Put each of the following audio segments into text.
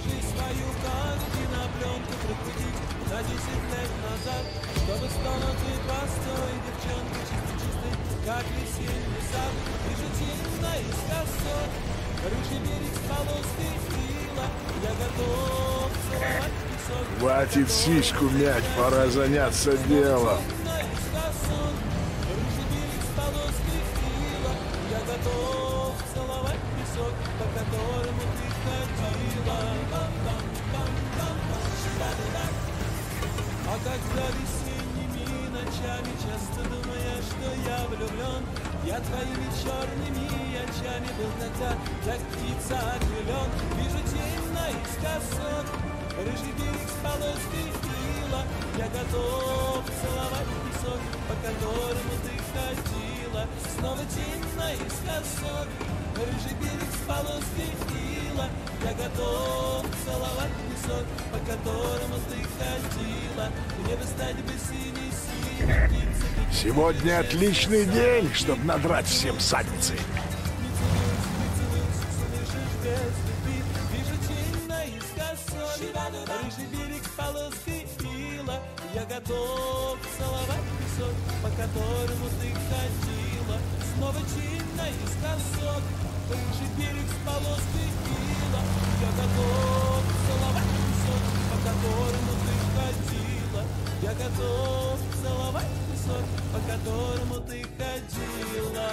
Жизнь свою, как кинопленку прокрутить на 10 лет назад, чтобы снова ты простой девчонкой, чистой-чистой, как весенний сад. Вижу тень наискосок, рыжий берег с полоской ила. Я готов целовать песок. Хватит сиську мять, пора заняться делом. Наискосок, рыжий берег с полоской ила. Я готов целовать песок, по которому ты ходила. А когда весенними ночами часто думаешь, что я влюблен, я твоими черными очами был тогда, как птица окрылен. Вижу тень наискосок, рыжий берег с полоской ила. Я готов целовать песок, по которому ты ходила. Снова тень наискосок, рыжий берег с полоской ила. Я готов целовать песок, по которому ты ходила. Мне бы стать бы синей птицей. Сегодня отличный день, чтобы надрать всем задницы. Вижу тень наискосок, рыжий берег с полоской ила. Я готов целовать песок, по которому ты ходила. Снова тень наискосок, рыжий берег с полоской ила. Я готов целовать песок, по которому ты ходила. Я готов целовать песок, по которому ты ходила.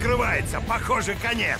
открывается. Похоже, конец.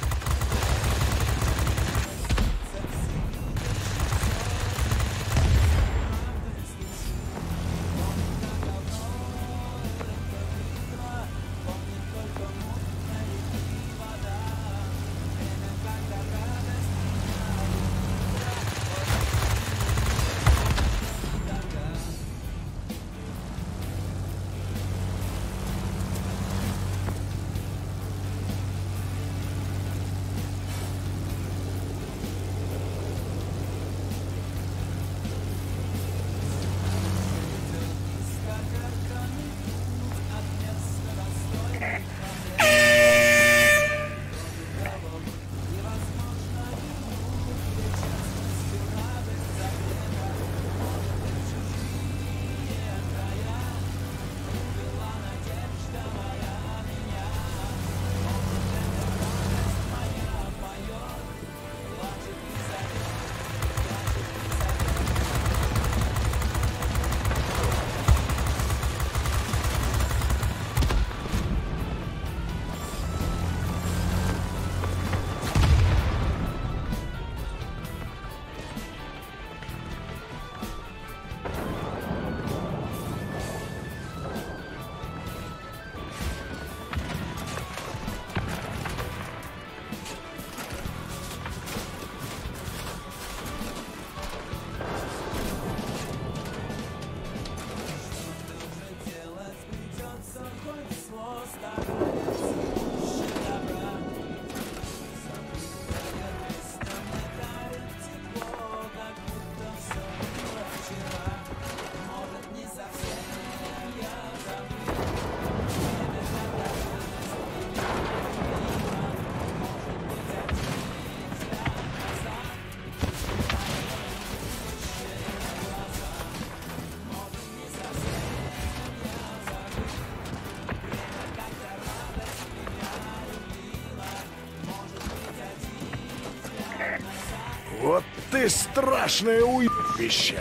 Вот ты страшное уебище!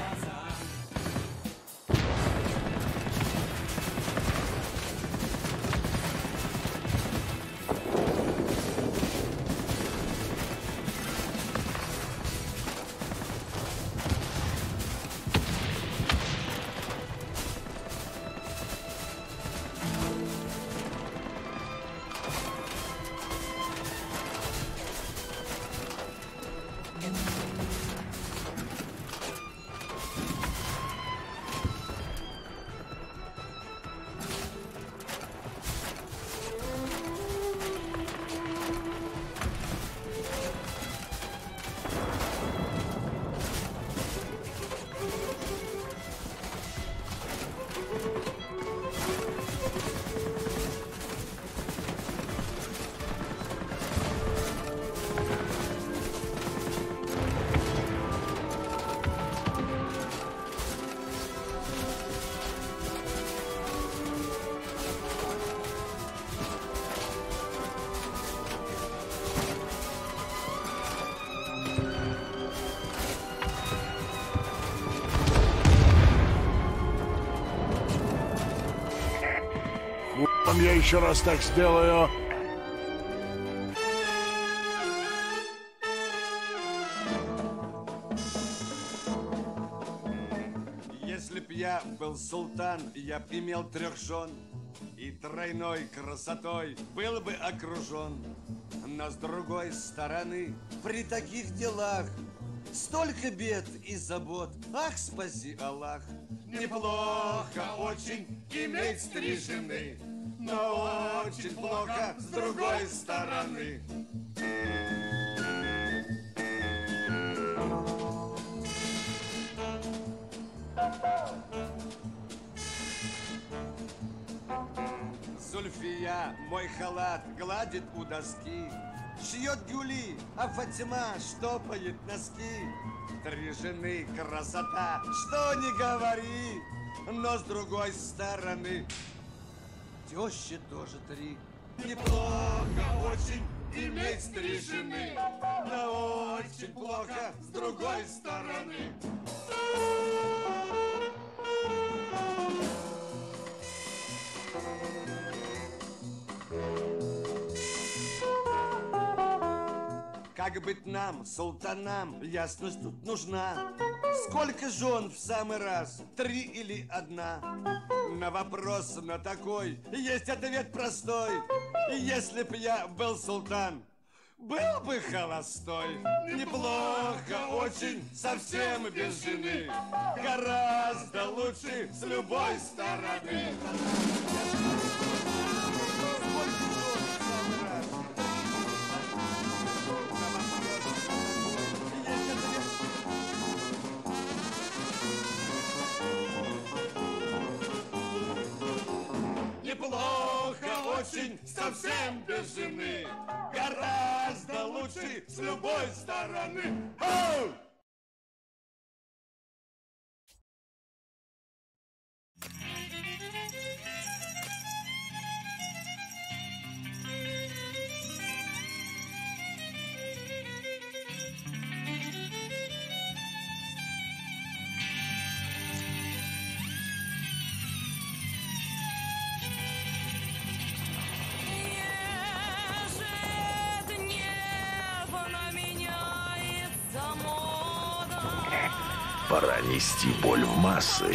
Я еще раз так сделаю. Если б я был султан, я б имел 3 жен и тройной красотой был бы окружен. Но с другой стороны, при таких делах столько бед и забот. Ах, спаси Аллах! Неплохо очень иметь 3 жены, но очень плохо с другой стороны. Зульфия мой халат гладит у доски, шьет гюли, а Фатима штопает носки. 3 жены красота, что не говори, но с другой стороны тещи тоже 3. Неплохо очень иметь 3 жены, но очень плохо с другой стороны. Как быть нам, султанам, ясность тут нужна. Сколько жен в самый раз, 3 или 1? На вопрос на такой есть ответ простой. Если б я был султан, был бы холостой. Неплохо очень, совсем без жены. Гораздо лучше с любой стороны. Неплохо очень, совсем без жены. Гораздо лучше с любой стороны. Оу! Пора нести боль в массы.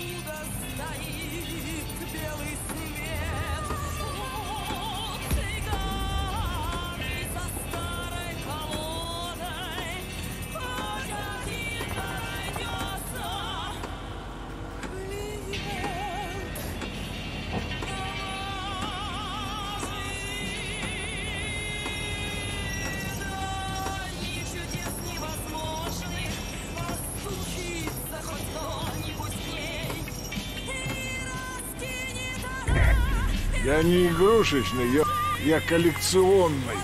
Я не игрушечный, я коллекционный.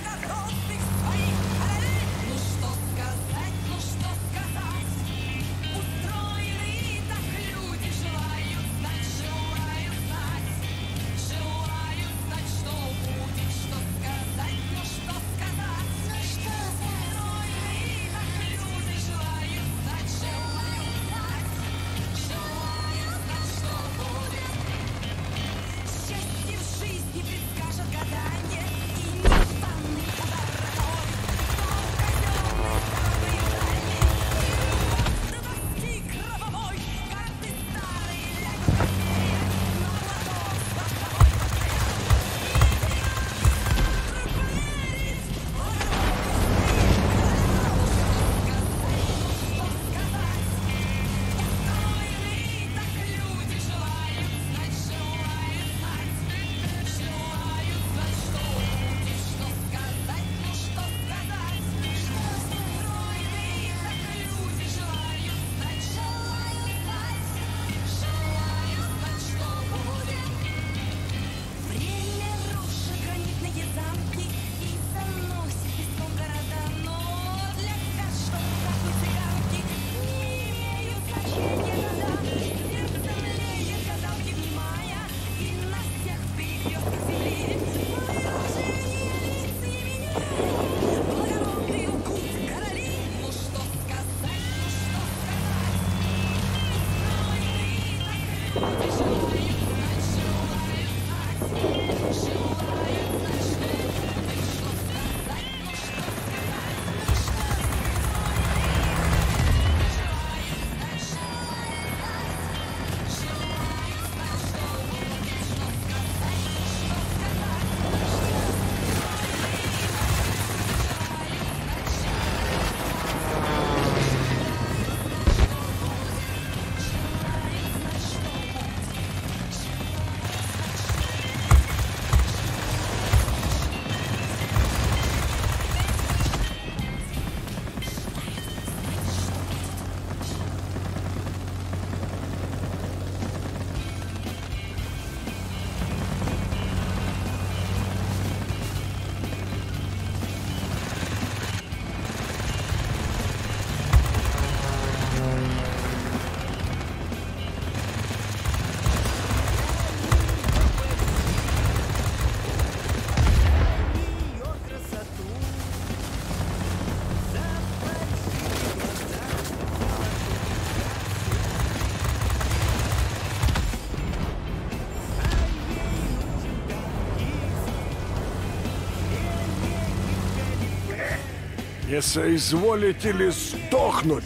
Не соизволите ли сдохнуть?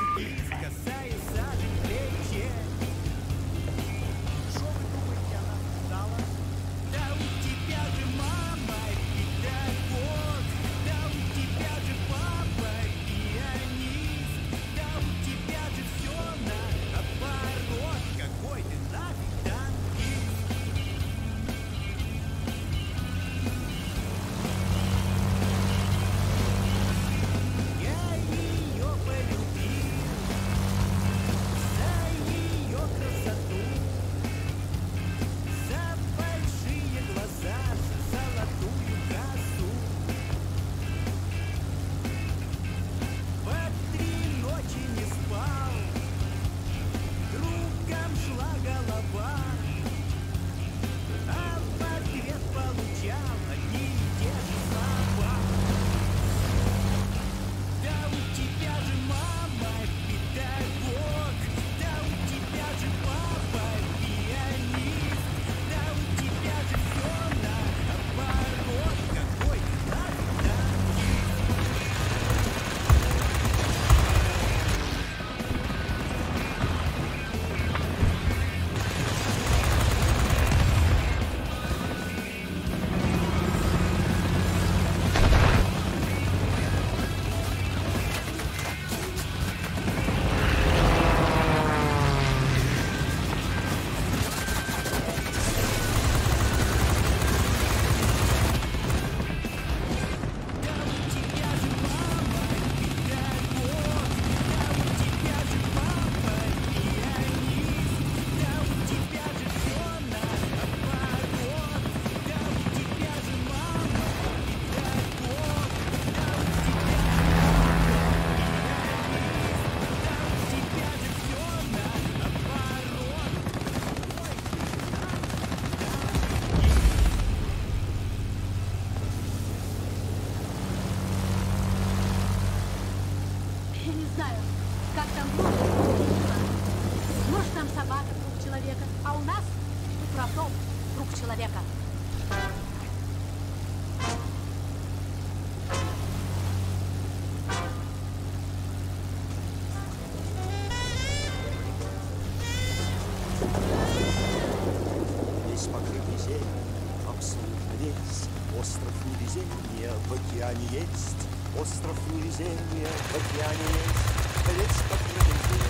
Остров невезения в океане есть, остров невезения в океане есть. Лезь по крыльям,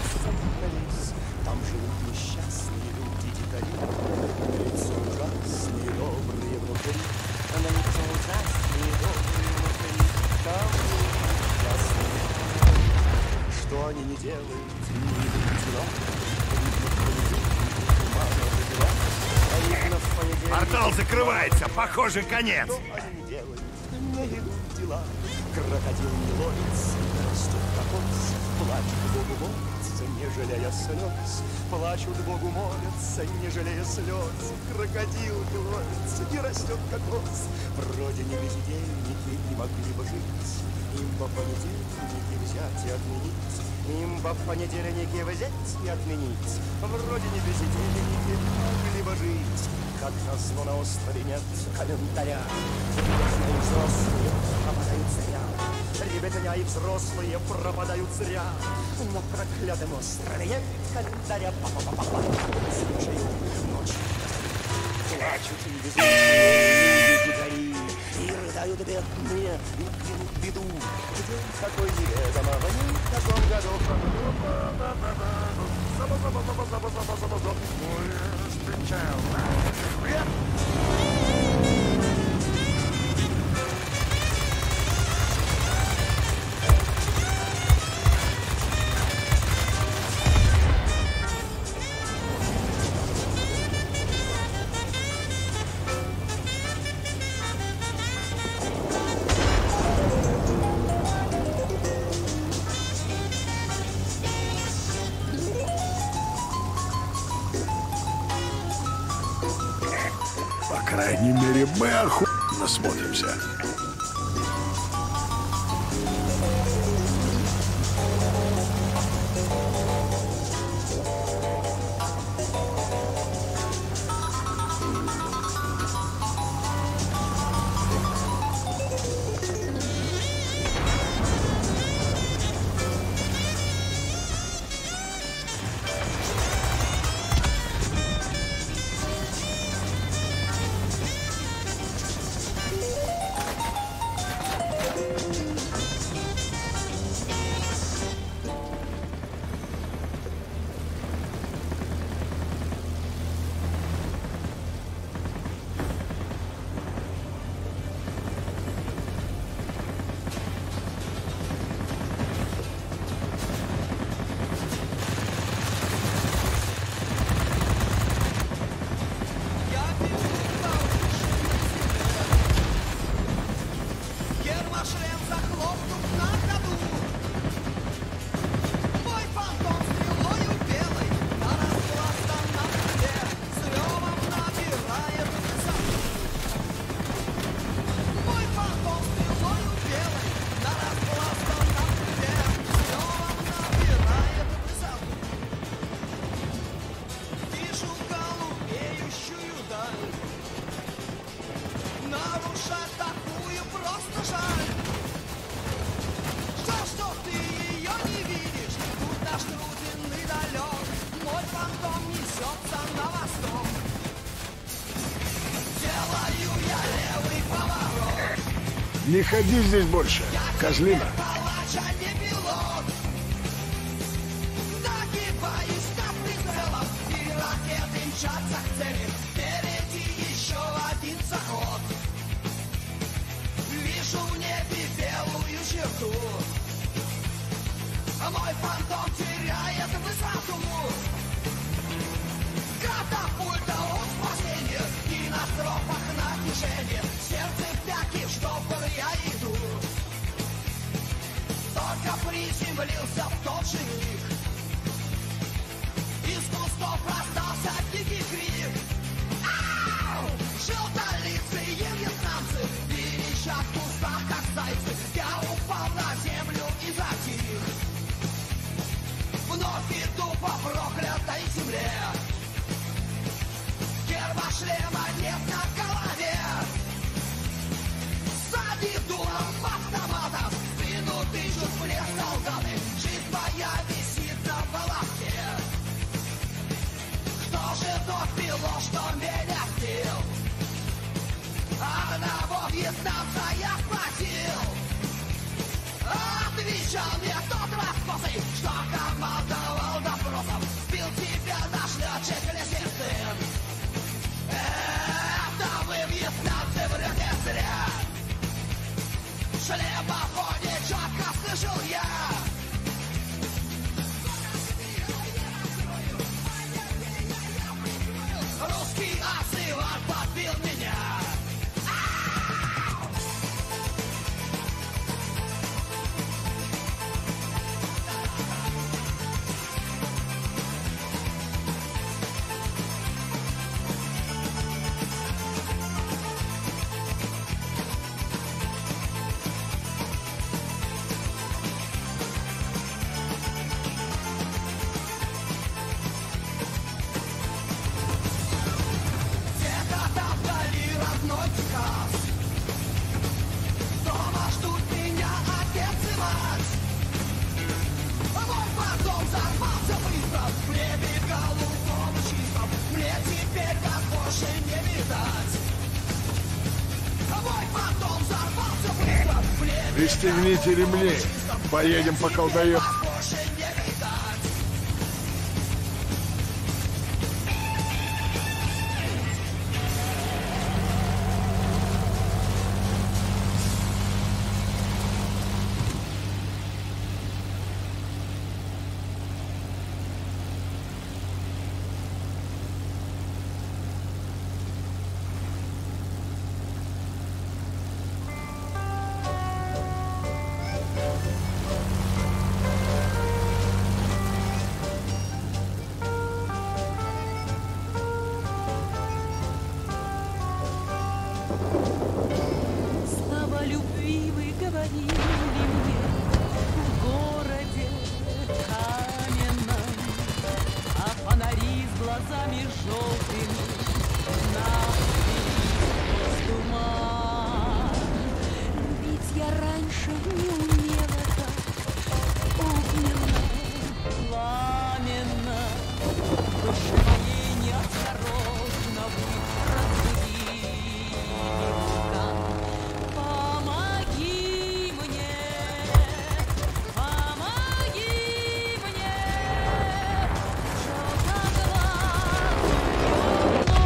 лезь, там живут несчастные люди-дикари. На лицо ужасные, добрые внутри, на лицо ужасные, добрые внутри. Там живут несчастные. Что они не делают, не идут дела. Портал закрывается, похоже, конец. Что они делают, не идут дела. Крокодил не ловится, растет кокос. Плачут Богу молятся, не жалея слез. Плачут Богу молятся, не жалея слез. Крокодил не ловится, не растет кокос. Вроде не бездельники не могли бы жить. Им по понедельнике взять и отменить. Им по понедельнике взять и отменить. Вроде не бездельники могли бы жить. Как назло на острове нет календаря. Ребятня и взрослые пропадают зря. Ребятня и взрослые пропадают зря. На проклятом острове нет календаря. Слушаю ночь. Плачут и безумные дикари. И рыдают бедные, и кинут беду. Где какой неведомого ни в каком году. По крайней мере, мы охуенно смотримся. захлопнув на ходу. Мой фантом стрелою белой на распластанном крыле с ревом набирает высоту. Мой фантом стрелою белой на распластанном крыле с ревом набирает высоту. Вижу голубеющую даль, нарушать такую просто жаль. Что ты ее не видишь? Тут наш трудный далек, мой фантом несется на восток. Делаю я левый поворот. Не ходи здесь больше, козлина. Палач, а не пилот. Нагибаюсь над прицелом, и ракеты мчатся к цели. Впереди еще один заход. Вижу в небе белую черту. Мой фантом теряет высоту. Катапульта от спасения и на стропах натяжение. Сердце в пятки, в штопор я иду. Только приземлился в тот же миг. Из кустов раздался дикий крик. Ау! Желтолицые вьетнамцы верещат в кустах, как зайцы. Я упал на землю и затих. Вновь иду по проклятой земле. Герба шлема нет на голове. Сзади дулом автоматов в спину тычут мне солдаты. Жизнь моя висит на волоске. Кто же тот пилот, что меня сбил? Одного вьетнамца я схватил. Отвечал мне тот распосый, что командовал допросом. Сбил тебя наш летчик Лесертын. Это вы, вьетнамцы, врете зря. В шлемофоне четко слышал я. Русский осывар подбил меня. Где-то там вдали родной Техас. Дома ждут меня отец и мать. Мой фантом взорвался быстро, в небе голубом чистом. Мне теперь так больше не видать. Мой фантом взорвался быстро, в небе Пристегните ремни, поедем по колдаю. больше не видать. Слова любви вы говорили мне в городе каменном, а фонари с глазами желтыми на туман. Ведь я раньше не умела так огненно, пламенно, в душе моей неосторожно вы разбудили вулкан. Помоги мне, что-то глазу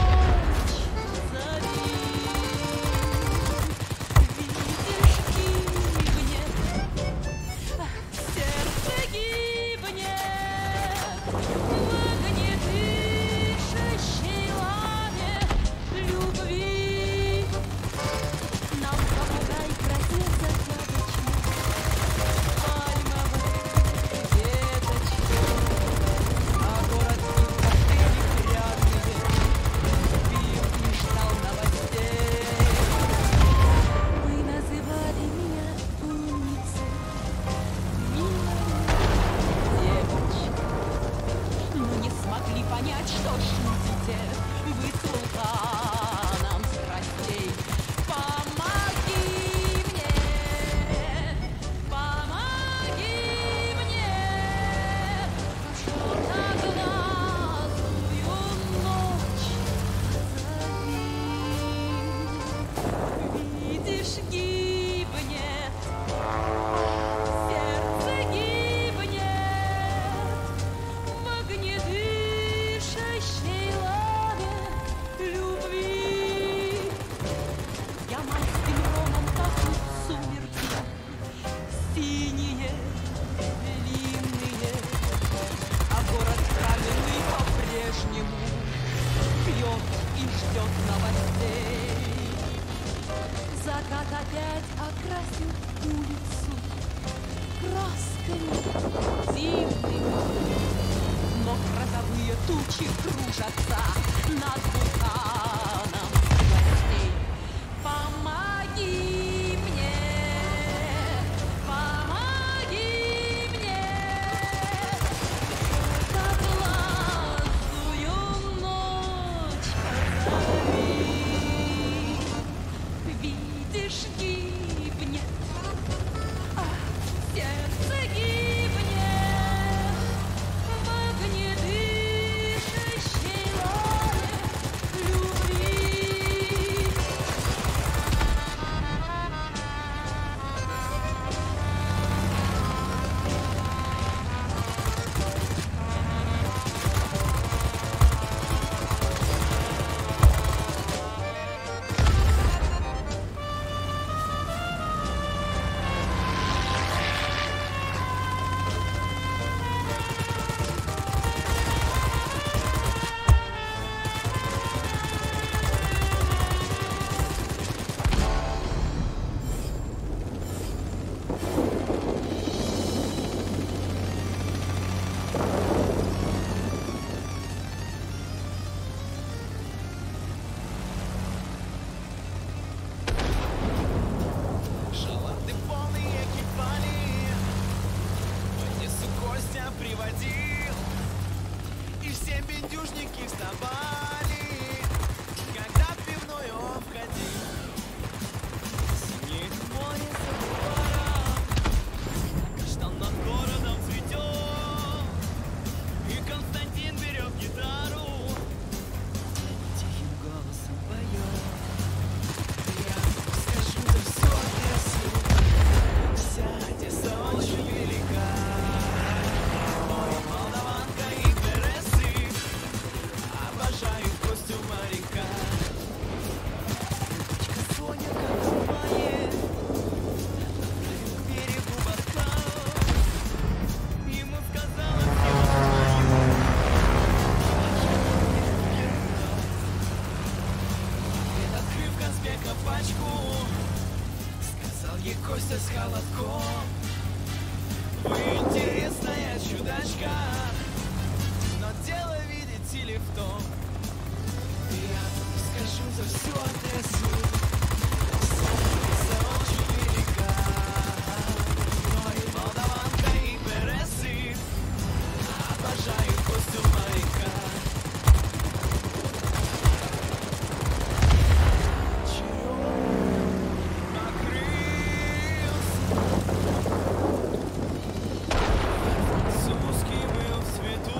синие, длинные, а город каменный по-прежнему пьет и ждет новостей. Закат опять окрасил улицу красками зимними, но грозовые тучи кружатся над вулканом гостей. Помоги мне, как ласую ночь позови. Видишь, гибнет, сердце гибнет в огнедышащей лаве любви. Шаланды полные кипали, в Одессу Костя приводил, и все бендюжники вставали, когда в пивную он входил. Синеет море за бульваром, что над городом цветет, и Константин берет гитару, тихим голосом поет. Я скажу за всю Одессу, вся Одесса очень велика. Ой, молдаванка и бересы, обожаю Костю моряка. Дочка Соня, как в тумане, к берегу Москва, ему сказала всего открыв конспекта пачку, сказал ей Костя с холодком: вы интересная чудачка, но дело, видите ли, в том, я скажу за всю Одессу, вся Одесса очень велика. Ой, молдаванка и бересы, обожаю Костю моряка. Французский был в цвету,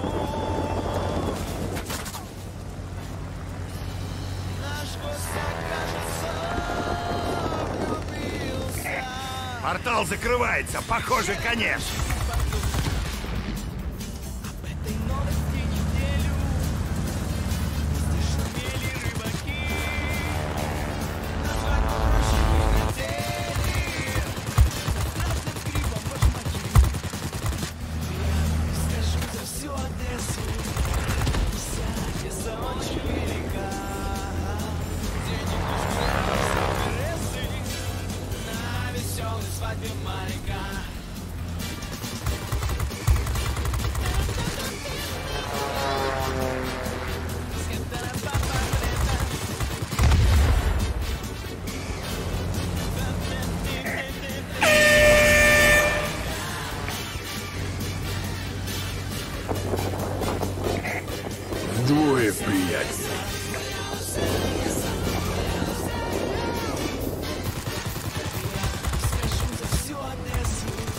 наш Костя, кажется, влюбился. Портал закрывается, похоже, конец. Об этой новости неделю здесь шумели рыбаки, на свадьбу грузчики летели, со страшным скрипом башмаки. Я скажу за всю Одессу, вся Одесса очень велика. Денег не на веселой свадьбе моряка. Вдвое приятнее. Скажу за всю Одессу,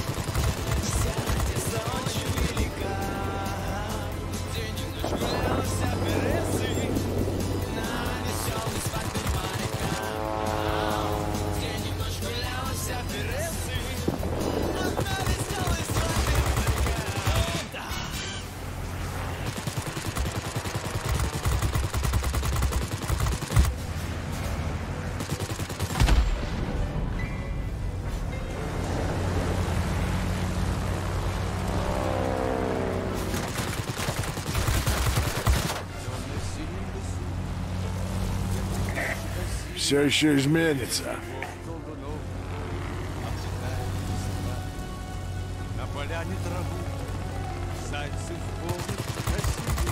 все еще изменится. Колдунов обтекает листва. На поляне траву зайцы в полночь косили.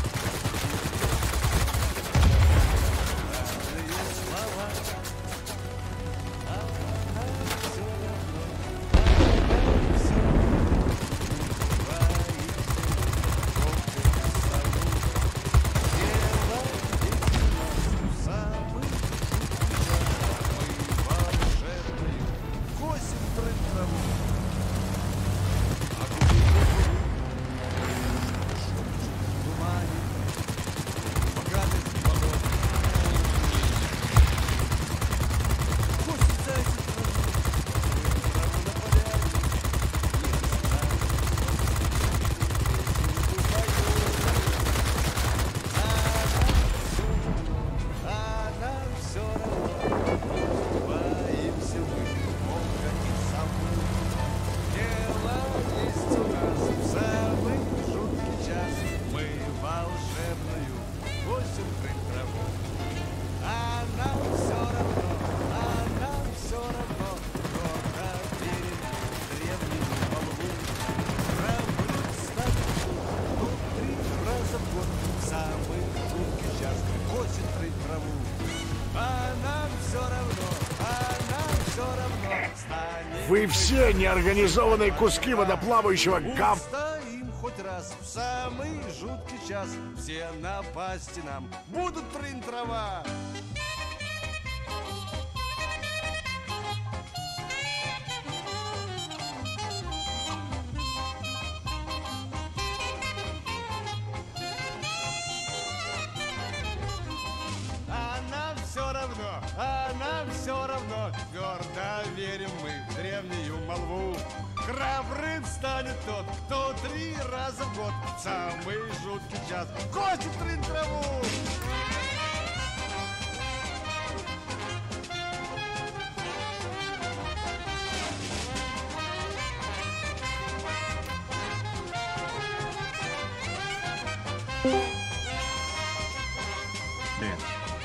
Разные слова, а нам всё равно, всё равно. Вы все неорганизованные куски водоплавающего гав... Устоим хоть раз в самый жуткий час. Все напасти нам будут трын-трава. А нам все равно, твердо верим мы в древнюю молву. Храбрым станет тот, кто 3 раза в год в самый жуткий час косит трын-траву. Привет.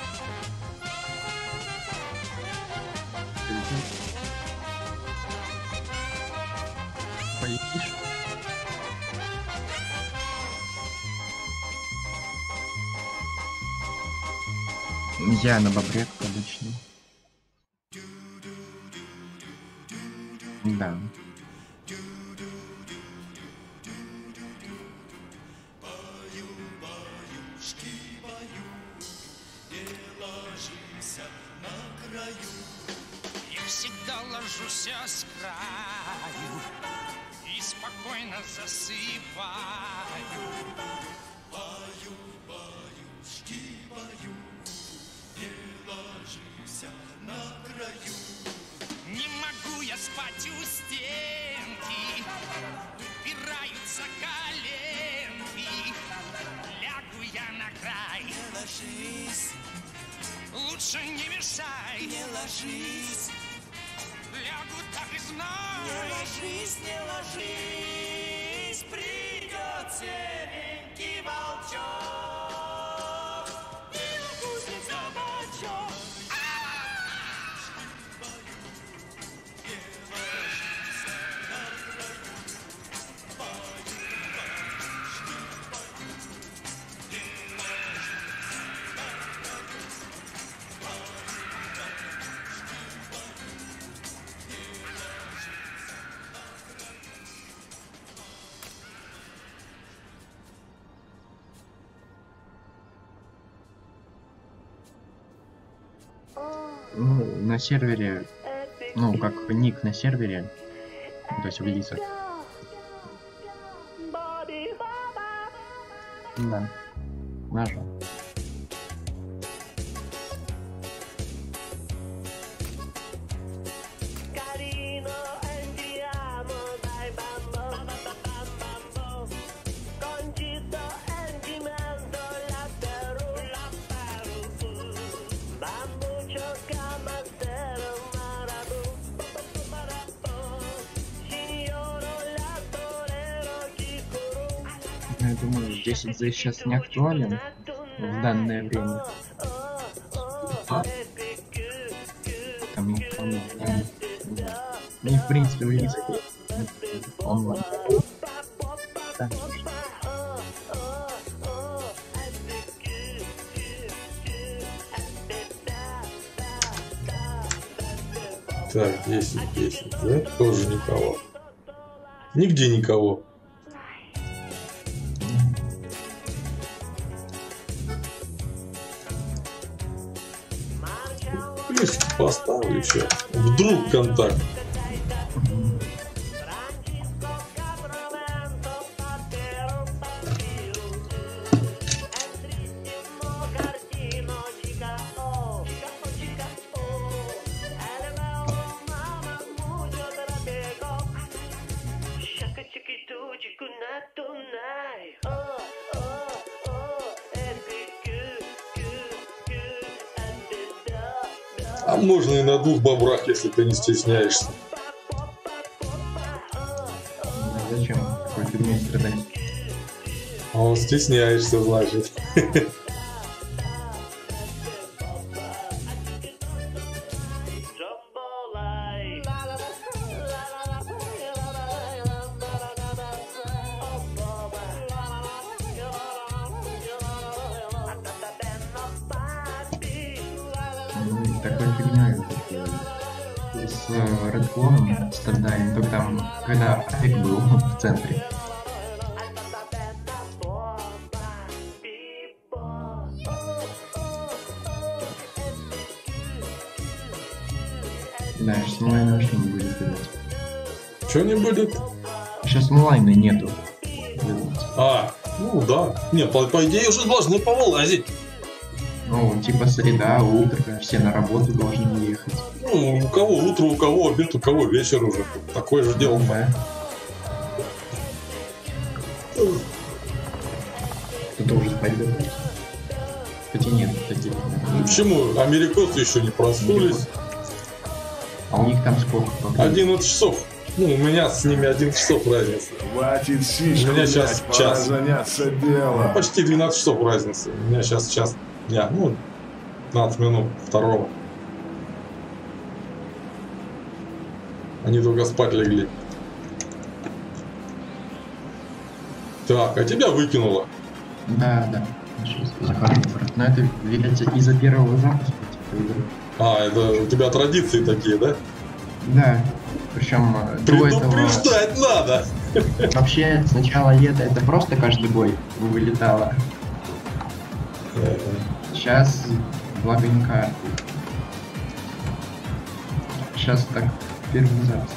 Поедешь? Я на бобре, как обычно. Да. Я всегда ложусь с краю и спокойно засыпаю. Баю, баюшки, баю, не ложись на краю. Не могу я спать у стенки, упираются коленки. Лягу я на край, не ложись. Лучше не мешай, не ложись. Лягу так и знай. Не ложись, не ложись. Придет серенький волчок и укусит за бочок. Ну, на сервере, ну, как ник на сервере, то есть в лицах. Да, нажал. Я думаю, 10Z сейчас не актуален в данное время. Мне, в принципе, в лицах онлайн. Так. Так, 10, да? Тоже никого. Нигде никого. Плюс поставлю еще. Вдруг контакт. А можно и на 2 бобрах, если ты не стесняешься. Зачем? Какой фигней страдать? А он стесняешься, значит. Такой фигней с Редклоном страдаем, только там, когда Афик был в центре. Да, сейчас онлайна вообще не будет видать. Чего не будет? Сейчас онлайна нету. А, ну да. Не, по идее уже должны повылазить. Ну, типа среда, утро, все на работу должны ехать. Ну, у кого утро, у кого обед, у кого вечер уже. Такое же дело. Да. Кто-то уже спать готовится. Хотя нет, таких. Почему? Американцы еще не проснулись. А у них там сколько? 11 часов. Ну, у меня с ними 11 часов разница. Хватит сишку, У меня сейчас пора час. заняться делом. Почти 12 часов разница. У меня сейчас час дня. Ну, 15 минут второго. Они только спать легли. Так, а тебя выкинуло. Да. Сейчас захожу. Но это, видать, из-за первого запуска. Типа, игры. А, это у тебя традиции такие, да? Да. Причем до этого... Предупреждать надо. Вообще, с начала лета это просто каждый бой вылетало. Сейчас благонько. Сейчас так первый запуск.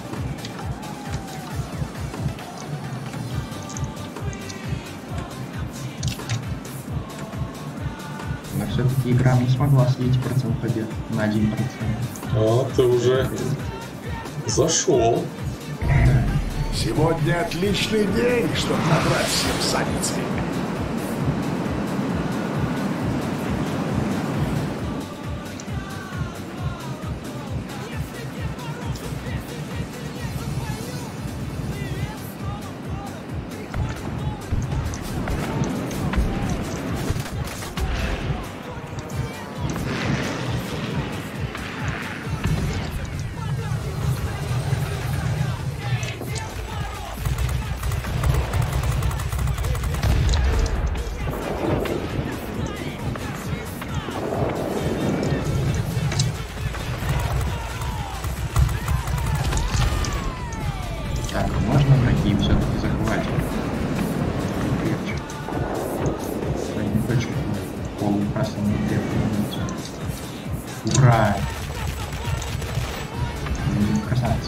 Но все-таки игра не смогла слить процент побед на 1%. А, ты уже зашел. Да. Сегодня отличный день, чтобы набрать всем задницы. Так, можно враги все-таки захватить? Крепче. Я не хочу полукрасного требования. Ура! Красавцы.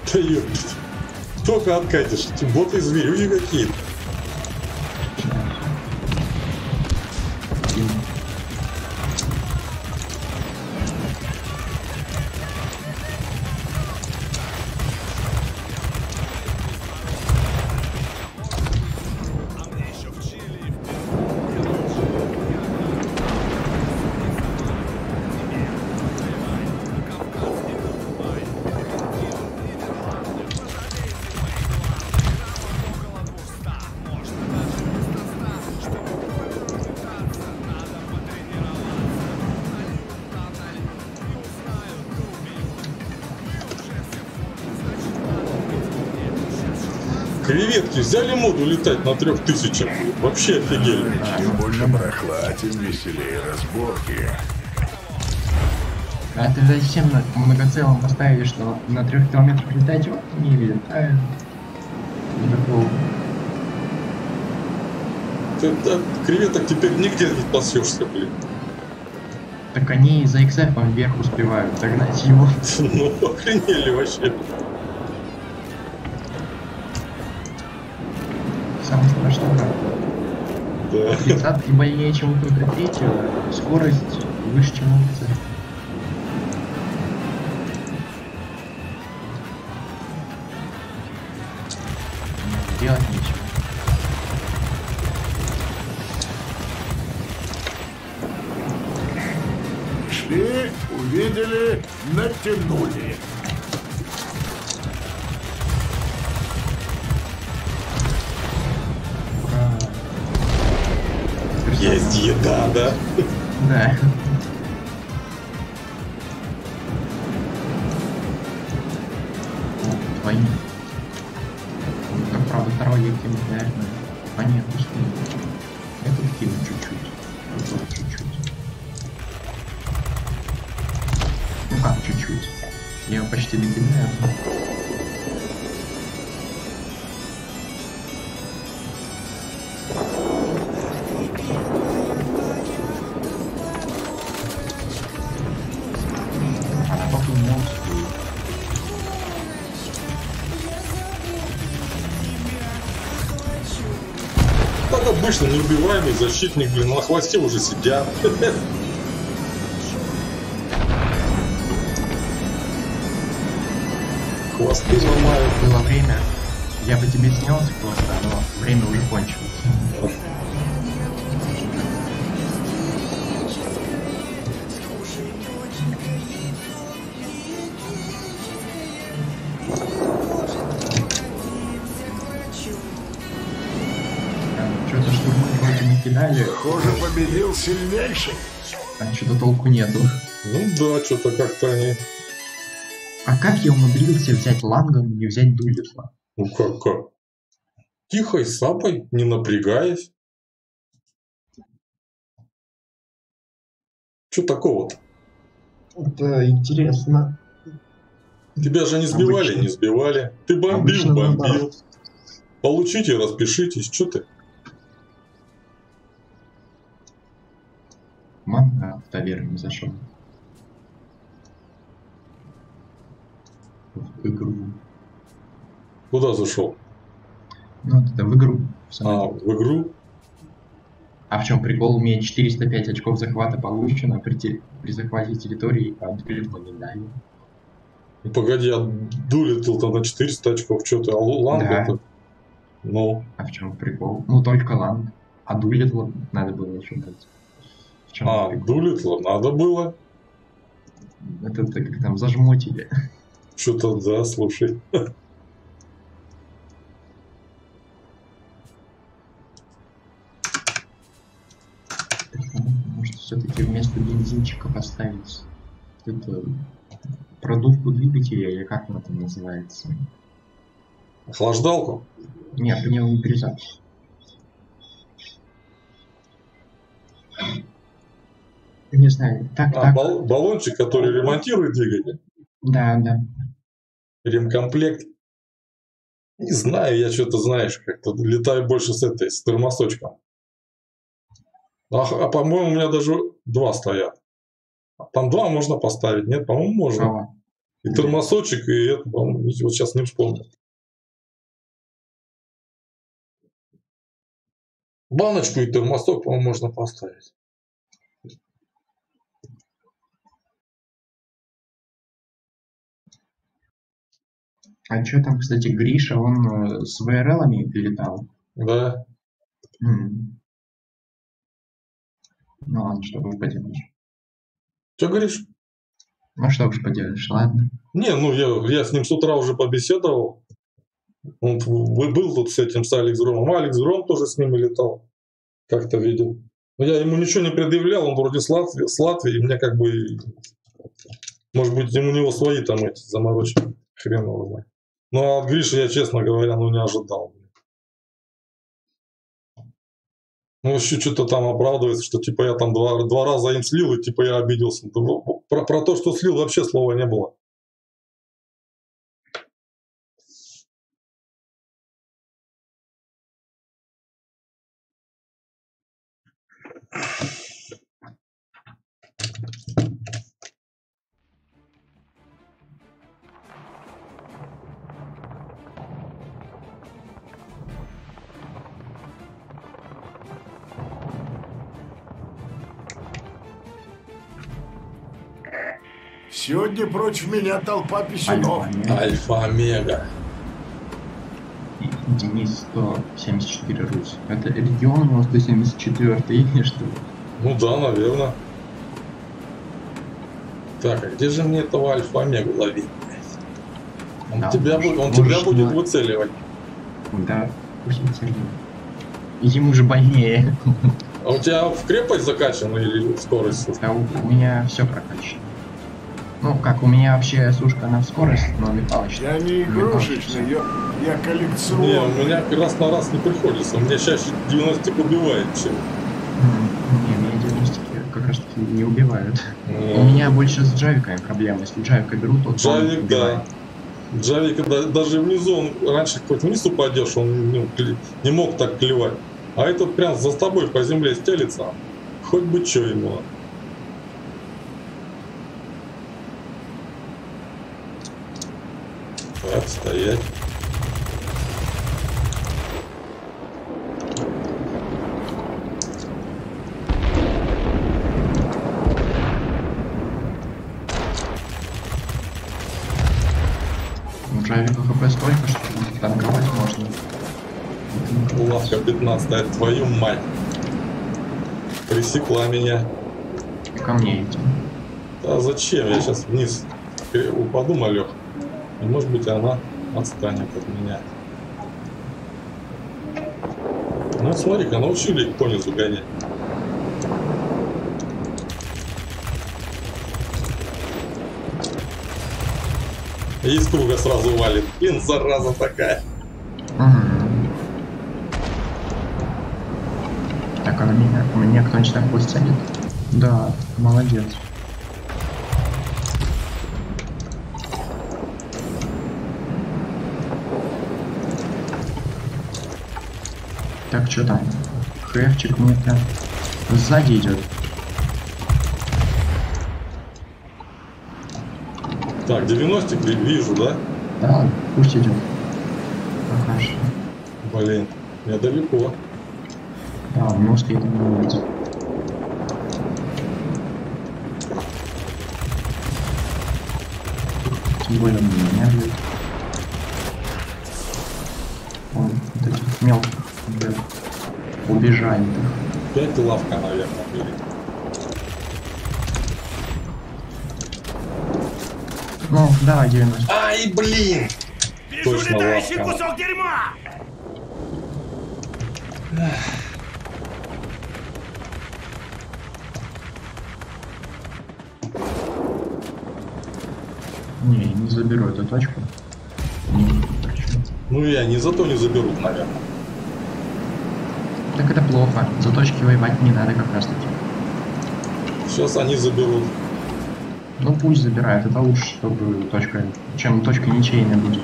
Да ёптать. Только откатишь. Эти боты зверюги какие-то. Креветки взяли моду летать на 3000. Вообще офигели. Чем больше барахла, тем веселее разборки. А ты зачем на многоцелом поставили, что на 3 километрах летать вот не летают? Никакого. Ты от креветок теперь нигде не пасешься, блин. Так они за XF вверх успевают догнать его. Ну, охренели вообще. Самое страшное, да. Да. 30 больнее, чем у только третьего. Скорость выше, чем у XF. Делать нечего. Шли, увидели, натянули. Есть еда, да? Да. Твои. Как правда, второй я кину, наверное. А нет, пускай. Я тут кину чуть-чуть. Вот чуть-чуть. Ну как чуть-чуть? Я его почти докидаю. Так обычно неубиваемый защитник, блин, на хвосте уже сидят. Хвосты ломают. Было время, я бы тебе снялся просто, но время уже кончилось. Что-то штурмы вроде не кидали, Похоже, победил сильнейший. а что-то толку нету. Ну да, что-то как-то они... А как я умудрился взять Лангом и не взять Дулитла? Ну как? Тихой сапой, не напрягаясь. Что такого-то? Это интересно. Тебя же не сбивали, Обычно. не сбивали. Ты бомбил, Обычно бомбил. наоборот. Получите, распишитесь. Что ты? Манна в таверне зашел. В игру. Куда зашел? Ну, вот это в игру. В игру? А в чем прикол? У меня 405 очков захвата получено при захвате территории, а Дулитлу не дали. Ну, погоди, а Дулитл-то на 400 очков. Что ты? А Ланг Да. это? Ну, А в чем прикол? Ну, только Ланг. А Дулитлу надо было еще дать. В чем прикол? Дулитла надо было. Это как там зажмотили. Что-то да, слушай. Может, все-таки вместо бензинчика поставить это продувку двигателя, или как она там называется? Охлаждалку? Нет, пневмоперизацию. Не знаю, так. Баллончик, который ремонтирует двигатель? Да. Ремкомплект? Не знаю, я что-то, знаешь, как-то летаю больше с термосочком. А по-моему, у меня даже 2 стоят. Там 2 можно поставить, нет? По-моему, можно. Кого? И термосочек, и это, по-моему, вот сейчас не вспомню. Баночку и термосок, по-моему, можно поставить. А что там, кстати, Гриша, он с ВРЛами летал? Да. Ну ладно, что уж поделаешь. Что говоришь? Ну что уж поделаешь, ладно. Не, ну я с ним с утра уже побеседовал. Он был тут с этим, с Алекс Громом. Алекс Гром тоже с ними летал. Как-то видел. Но я ему ничего не предъявлял, он вроде с Латвии, и мне как бы... Может быть, у него свои там эти заморочки. Хрен его знает. Ну, а от Гриши я, честно говоря, не ожидал. Ну, еще что-то там оправдывается, что типа я там два раза им слил, и типа я обиделся. Про то, что слил, вообще слова не было. Сегодня против меня толпа писюнов. Альфа-Омега. Денис 174 Русь. Это регион у него 174 или что? Ну да, наверное. Так, а где же мне этого Альфа-Омегу ловить? Он Да, тебя будет выцеливать. Да, пусть выцеливает. Ему же больнее. А у тебя в крепость закачана или в скорость? Да, у меня все прокачано. Ну как, у меня вообще сушка на скорость, но металлочная. Я не игрушечный, я коллекционный. Не, у меня раз на раз не приходится. У меня чаще 90 убивает, чем... Не, меня 90 как раз таки не убивают. У меня больше с джавиками проблема. Если джавика берут, то Джавик, да. Джавик, даже внизу, он раньше хоть вниз упадешь, он не мог так клевать. А этот прям за тобой по земле стелится. Хоть бы что ему. Так, стоять. У Джавика хп столько, что танковать можно. Лавка 15, твою мать. Пресекла меня. Ко мне идти. А зачем? Я сейчас вниз упаду, малек. И может быть она отстанет от меня. Ну смотри-ка, научили их понизу гонять. И из круга сразу валит. Блин, зараза такая. Так, а на меня кто-нибудь так пусть садит? Да, молодец. Так, что там? Хревчик мне там сзади идет. Так, 90 вижу, да? Да, пусть идет. Пока что. Блин, я далеко. Да, он не успеет меня увидеть. Тем более он меня бьет. Он вот этих мелких убежает. 5 лавка, наверное, бери. Ну, давай 90. Ай, блин! Точно лавка. Кусок дерьма! Не, не заберу эту точку. Ну и они зато не заберут, наверное. Так это плохо. За точки воевать не надо как раз таки. Сейчас они заберут. Ну пусть забирают, это лучше, чтобы точка, чем точка ничейная будет.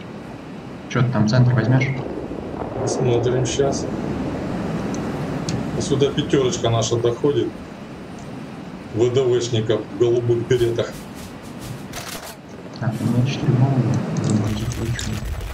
Что ты там центр возьмешь? Смотрим сейчас. Сюда пятерочка наша доходит. ВДВшников в голубых беретах. Так, у меня 4 бомбы. Думаю, закончу.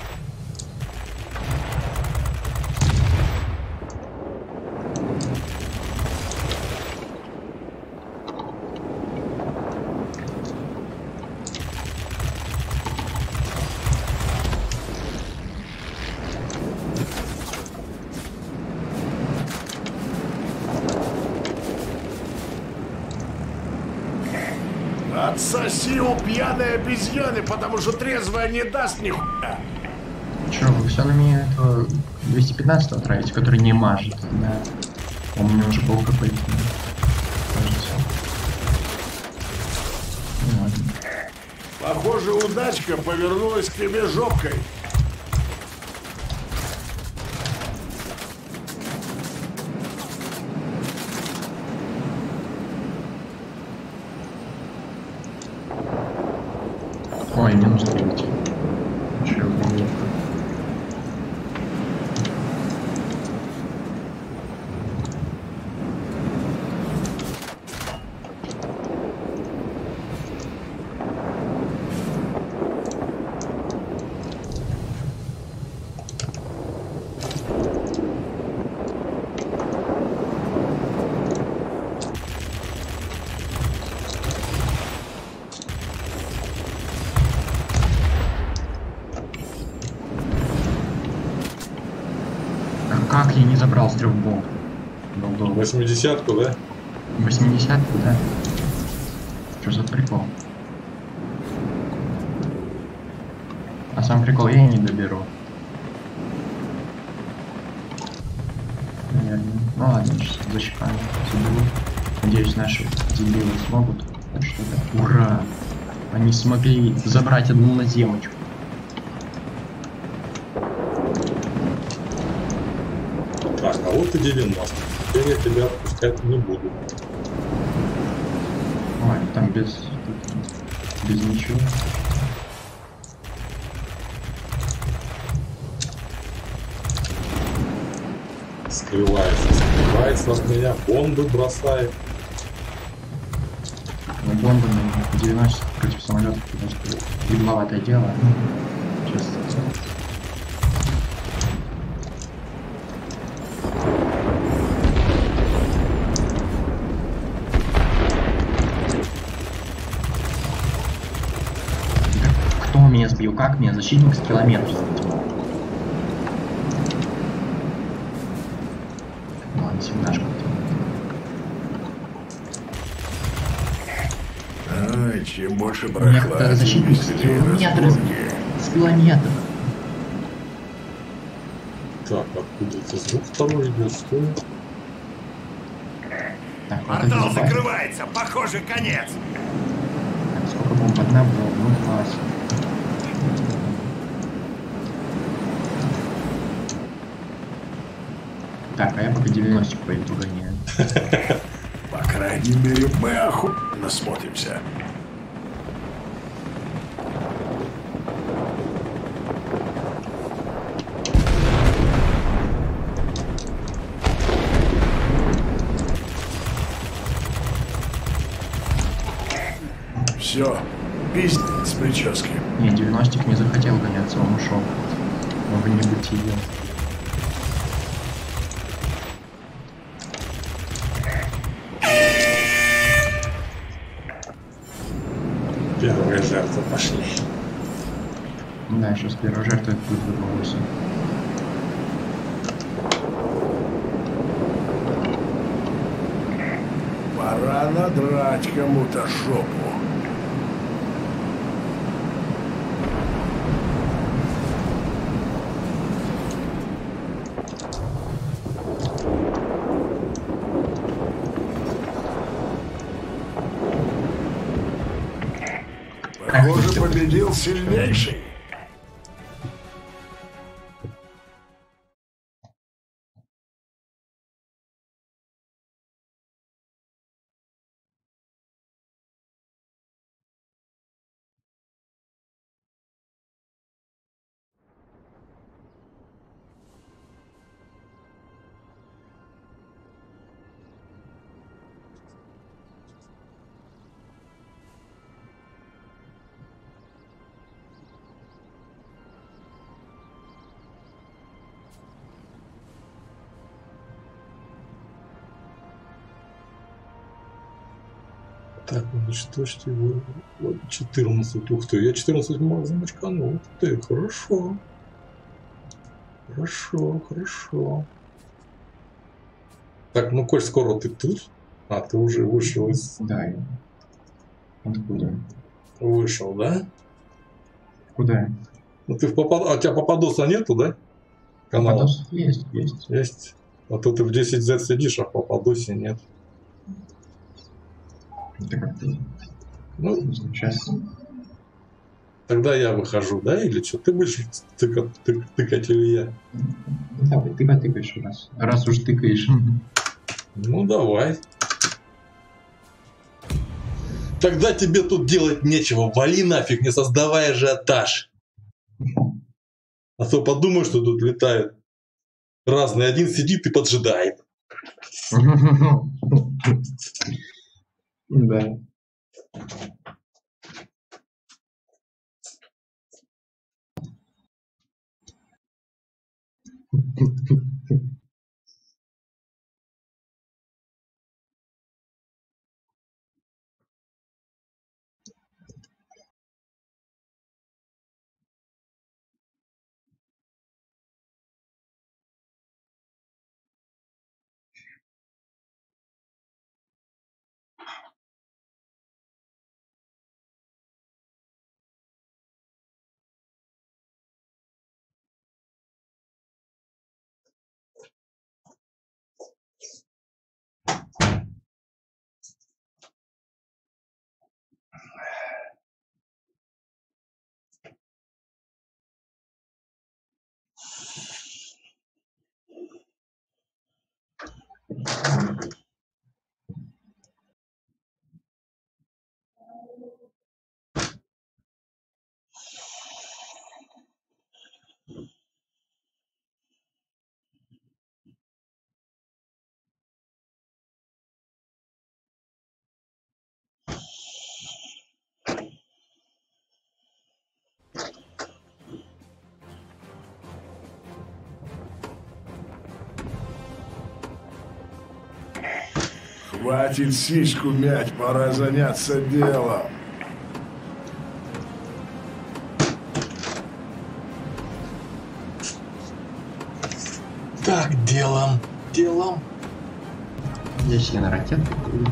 Отсоси у пьяной обезьяны, потому что трезвая не даст нихуя. Че, вы все на меня этого 215-го тратите, который не мажет, да. У меня уже был какой-то, кажется. Ну ладно. Похоже, удачка повернулась к тебе жопкой. Ой, минус 9. Че, бомба. Как я не забрал с 3 бомб? 80-ку, да? 80-ку, да? Что за прикол? А сам прикол я и не доберу. Наверное. Ну ладно, сейчас зачекаем. Заберу. Надеюсь, наши дебилы смогут. Так что да. Ура! Они смогли забрать одну наземочку. Так, а вот и 90. Теперь я тебя отпускать не буду. Ой, там без ничего. Скрывается от меня, бомбы бросает. Но бомбами 90 против самолетов, конечно, ебловатое дело. Честно. Кто меня сбил? Как меня? Защитник с километра сбил. Ладно, семнашка. Ай, чем больше У меня барахла, кто-то тем защитник с веселее километра. разборки. С километра. Так, откуда это звук второй идет? Что это? Так, вот Портал это запас. закрывается, похоже, конец. Так, сколько бомб? Одна была? Ну, класс. Так, а я пока 90 пойду гоняю. По крайней мере, мы охуенно смотримся. Все, пиздец с прически. Не, 90 не захотел гоняться, он ушел. Он в небытие. Первые жертвы пошли. Да, сейчас первая жертва будет в 8. Пора надрать кому-то жопу. Похоже, победил сильнейший. Так, уничтожьте его. 14. Ух ты, я 14 замочканул. Ух ты, хорошо. Хорошо, хорошо. Так, ну, коль скоро ты тут. А, ты уже вышел из... Да. Откуда? Вышел, да? Куда? Ну, ты А у тебя Пападоса нету, да? Канала? Пападос есть, есть. Есть. А то ты в 10Z сидишь, а в Пападосе нет. Это как ты? Ну, Сейчас. тогда я выхожу, да? Или что? Ты будешь тыкать или я? Давай, ты потыкаешь раз. Раз уж тыкаешь. Ну, давай. Тогда тебе тут делать нечего. Вали нафиг, не создавай ажиотаж. А то подумай, что тут летают разные. Один сидит и поджидает. Да. Хватит сиську мять, пора заняться делом. Так, делом. Я себе на ракету.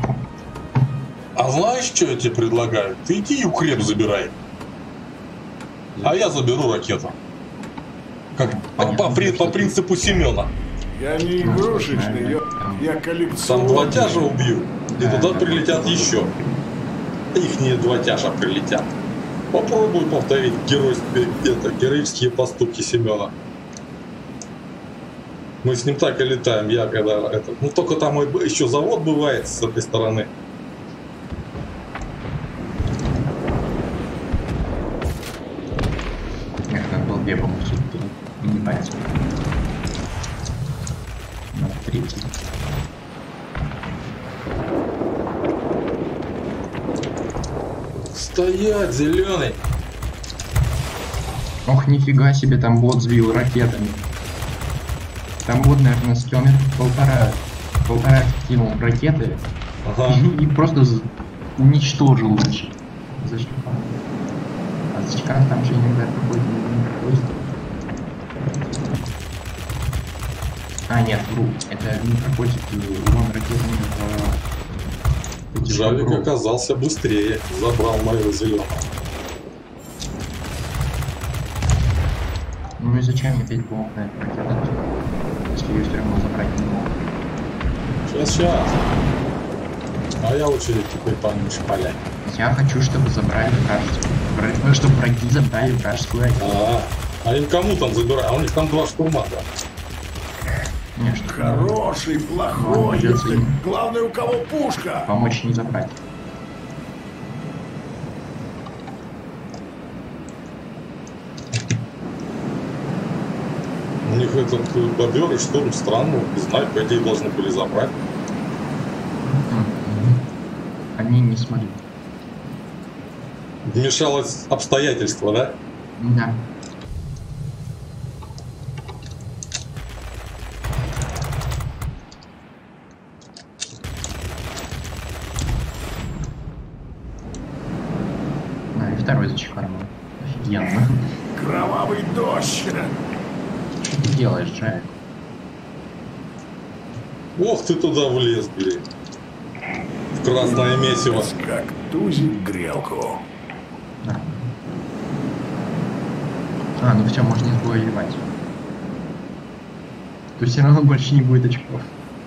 А знаешь, что я тебе предлагаю? Ты иди и укреп забирай. А я заберу ракету. Как по принципу Семена. Я не игрушечный, я Там коллекционный. два тяжа убью, и туда прилетят еще. Ихние два тяжа прилетят. Попробуй повторить героические поступки Семена. Мы с ним так и летаем, я когда это... Ну только там еще завод бывает с этой стороны. Надо было бегом все-таки не понятно. На третий. Стоять, зеленый! Ох, нифига себе, там бот сбил ракетами. Там бот, наверное, с километров полтора кинул ракеты. Ага. И просто уничтожил вообще. Зачем? А зачем там же иногда проходит, не проходит. А, нет, вру. Это не проходит урон ракетами в... Жалик оказался быстрее, забрал моего зеленого. Ну и зачем мне 5 блоков на эту ракету? Если ее все равно забрать не могу. Сейчас. А я очередь теперь по ним шпалять. Я хочу, чтобы забрали вражескую. Чтобы враги забрали вражескую ракету. А им кому там забирать? А у них там 2 штурма, да? Не, что Хороший, плохой. Главное, у кого пушка. помочь не забрать. У них этот бобер и штурм странно, знают, по идее, должны были забрать. Они не смогли. Вмешалось обстоятельство, да? Да. второй зачеканил. Офигенно. Кровавый дождь. Что ты делаешь, Джайк? Ох, ты туда влез, блин. В красное месиво. Как тузик грелку. А, ну все, можно не сбоевать. То все равно больше не будет очков.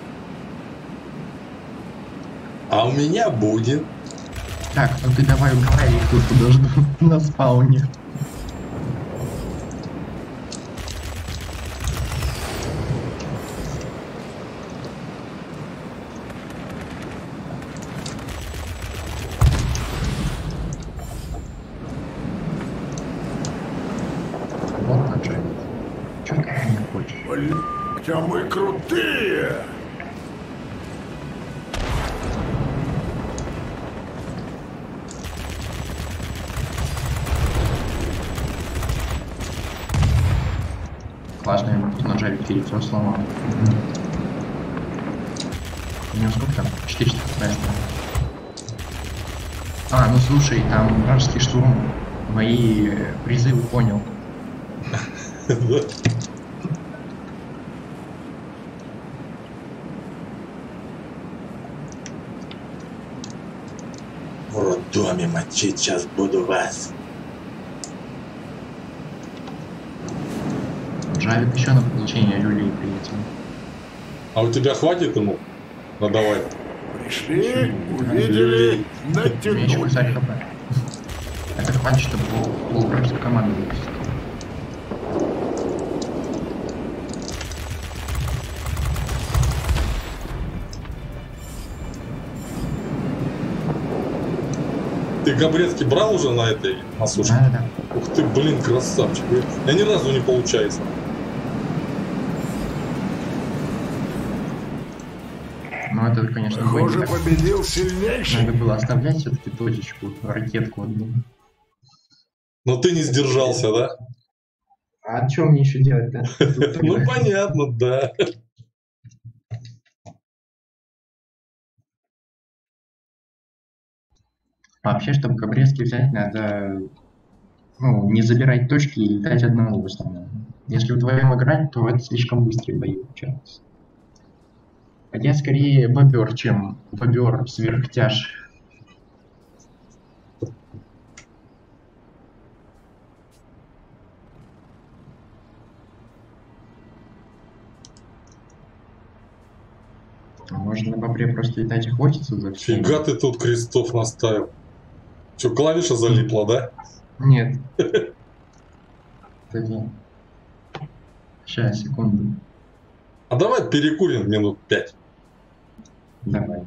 А у меня будет. Так, ну ты давай уговори, их тут подожду на спауне. Вот на Джайк. Чё ты не хочешь? Блин, а мы крутые. Классно, я тут на Джайке яйцо сломал. У него сколько там? 400 FPS. А, ну слушай, там вражеский штурм. Мои призывы понял. В роддоме мочить сейчас буду вас. Джавик еще на получение люлей прилетел. А у тебя хватит ему? Ну давай. Пришли, увидели, Меньше натянули. кусать хп. Это хватит, чтобы пол вражеской команды выпустить. Ты Габрецкий брал уже на этой насушке? Да. Ух ты, блин, красавчик. Я ни разу не получается. Ну это, конечно, бой не Похоже, так. победил сильнейший. Надо было оставлять все-таки точечку, ракетку одну. Но ты не сдержался, да? А что мне еще делать-то? Ну понятно, да. Вообще, чтобы Габрецкий взять, надо не забирать точки и дать одному в основном. Если вдвоем играть, то это слишком быстрые бои получаются. Хотя скорее бобер, чем бобер сверхтяж. Можно на бобре просто летать и охотиться за всеми. Фига ты тут крестов наставил. Че, клавиша залипла, да? Нет. Подожди. Сейчас, секунду. А давай перекурим минут 5. Давай.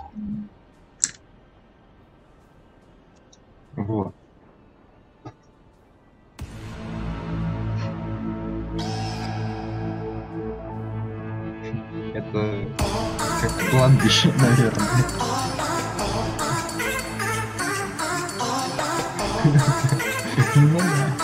Вот. Это как кладбище, наверное. Ну да.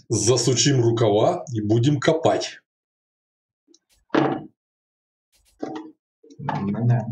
Засучим рукава и будем копать. Ну да.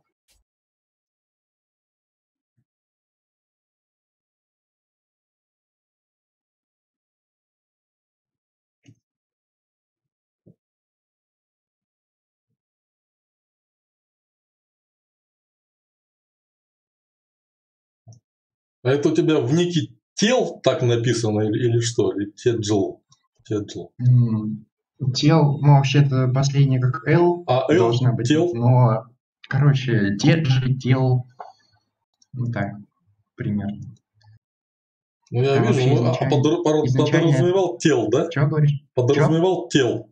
А это у тебя в нике тел так написано или что? Или Теджл? Теджл. Тел, ну вообще-то последнее как L А L должна быть. тел? Но, короче, Теджи, тел. Ну так, примерно. Ну я Там вижу, вообще ну, изначально- подразумевал тел, да? Чё говоришь? Подразумевал тел.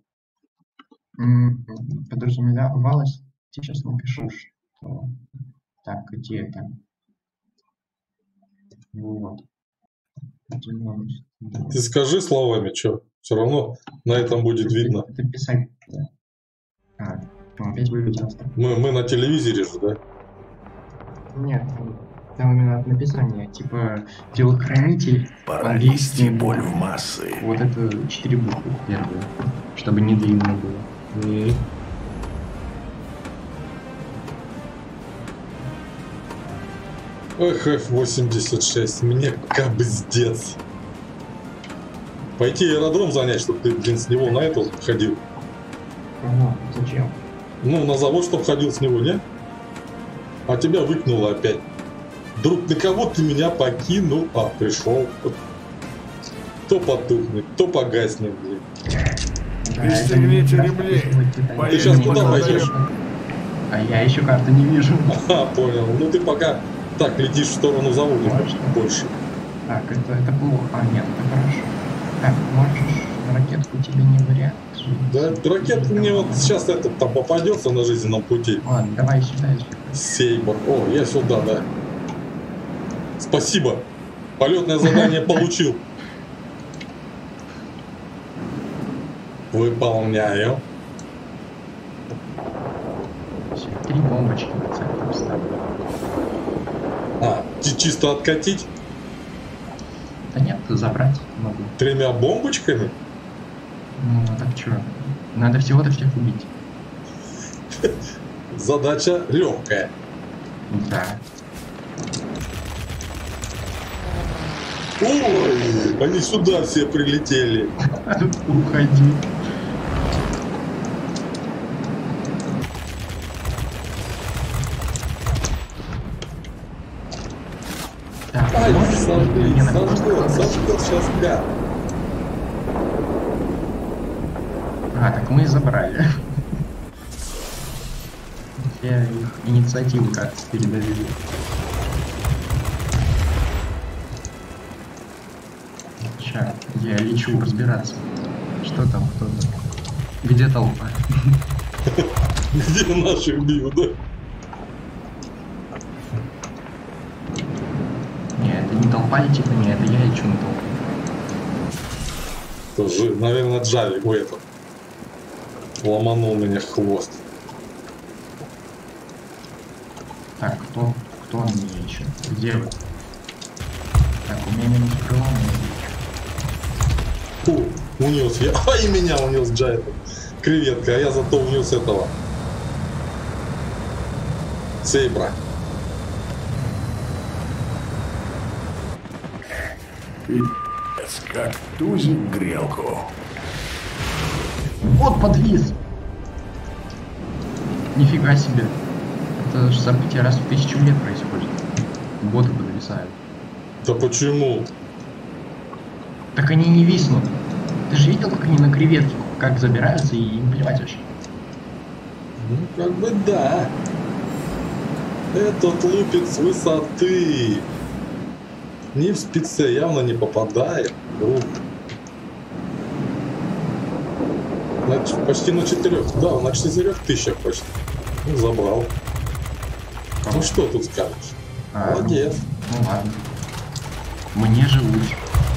Подразумевалось, сейчас напишу, что... Так, где это? Вот. Ты скажи словами, что? Все равно на этом будет видно. Это писать, да. Опять вылетел. Мы на телевизоре же, да? Нет, там именно написание, типа телохранитель. Пора английский, нести боль в массы. Вот это 4 буквы первые, чтобы не длинно было. Эх, F-86, мне кабздец. Пойти аэродром занять, чтобы ты, блин, с него на это ходил. Ага, зачем? Ну, на завод, чтобы ходил с него, не? А тебя выкнуло опять. Друг, на кого ты меня покинул? А, пришел. То потухнет, то погаснет, блин. Пристегните ремни. Ты сейчас куда пойдешь? А я еще карты не вижу. Ага, понял. Ну ты пока так летишь в сторону завода больше. Так, это плохо. А, нет, это хорошо. Так, можешь ракетку тебе не вариант. Да, ракета мне вот сейчас этот там попадется на жизненном пути. Ладно, давай сюда. Сейбр. О, я сюда, да. Спасибо. Полетное задание получил. Выполняю. 3 бомбочки в центр ставлю. А, чисто откатить? Да нет, забрать могу. 3 бомбочками? Ну, так чё? Надо всего-то всех убить. Задача легкая. Да. Ой, они сюда все прилетели. Уходи. Так, Ай, можешь мне на сожгет сейчас гад. А, так мы забрали. Я их инициативу как передавил. Сейчас, я лечу разбираться. Что там, кто там? Где толпа? Где наших бьют, да? Не, это не толпа летит на меня, это я лечу на толпу. Тоже, наверное, Джавик у этого. Ломанул меня хвост. Так, кто на меня еще? Где вы? Так, у меня минус крыло, Фу, унес я. А, и меня унес Джавик. Креветка, а я зато унес этого. Сейбра. Пи***ц, как тузик грелку. Вот подвис! Нифига себе. Это же событие раз в 1000 лет происходит. Боты подвисают. Да почему? Так они не виснут. Ты же видел, как они на креветке как забираются и им плевать вообще? Ну, как бы да. Этот лупит с высоты. Ни в спице явно не попадает. Ух. Почти на 4. Да, на 4000 почти. Ну, забрал. Ну что тут скажешь? Молодец. Ну ладно. Мне же лучше.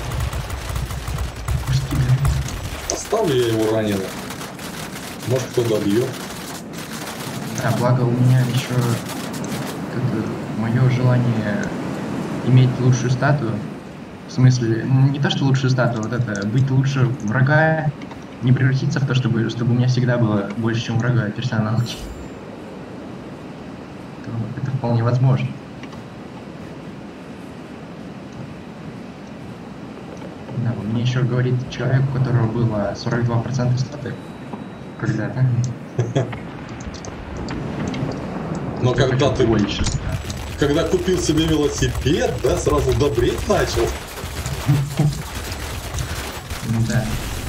Пусть тебе. Оставлю я его раненым. Может, кто добьет. А, благо у меня еще мое желание иметь лучшую статую В смысле, не то, что лучше статуя, вот это, быть лучше врага, не превратиться в то, чтобы у меня всегда было больше, чем врага персоналки. Это вполне возможно. Да, у меня еще говорит человек, у которого было 42% статы когда-то. Но когда ты, больше. когда купил себе велосипед, да, сразу добреть начал. Да.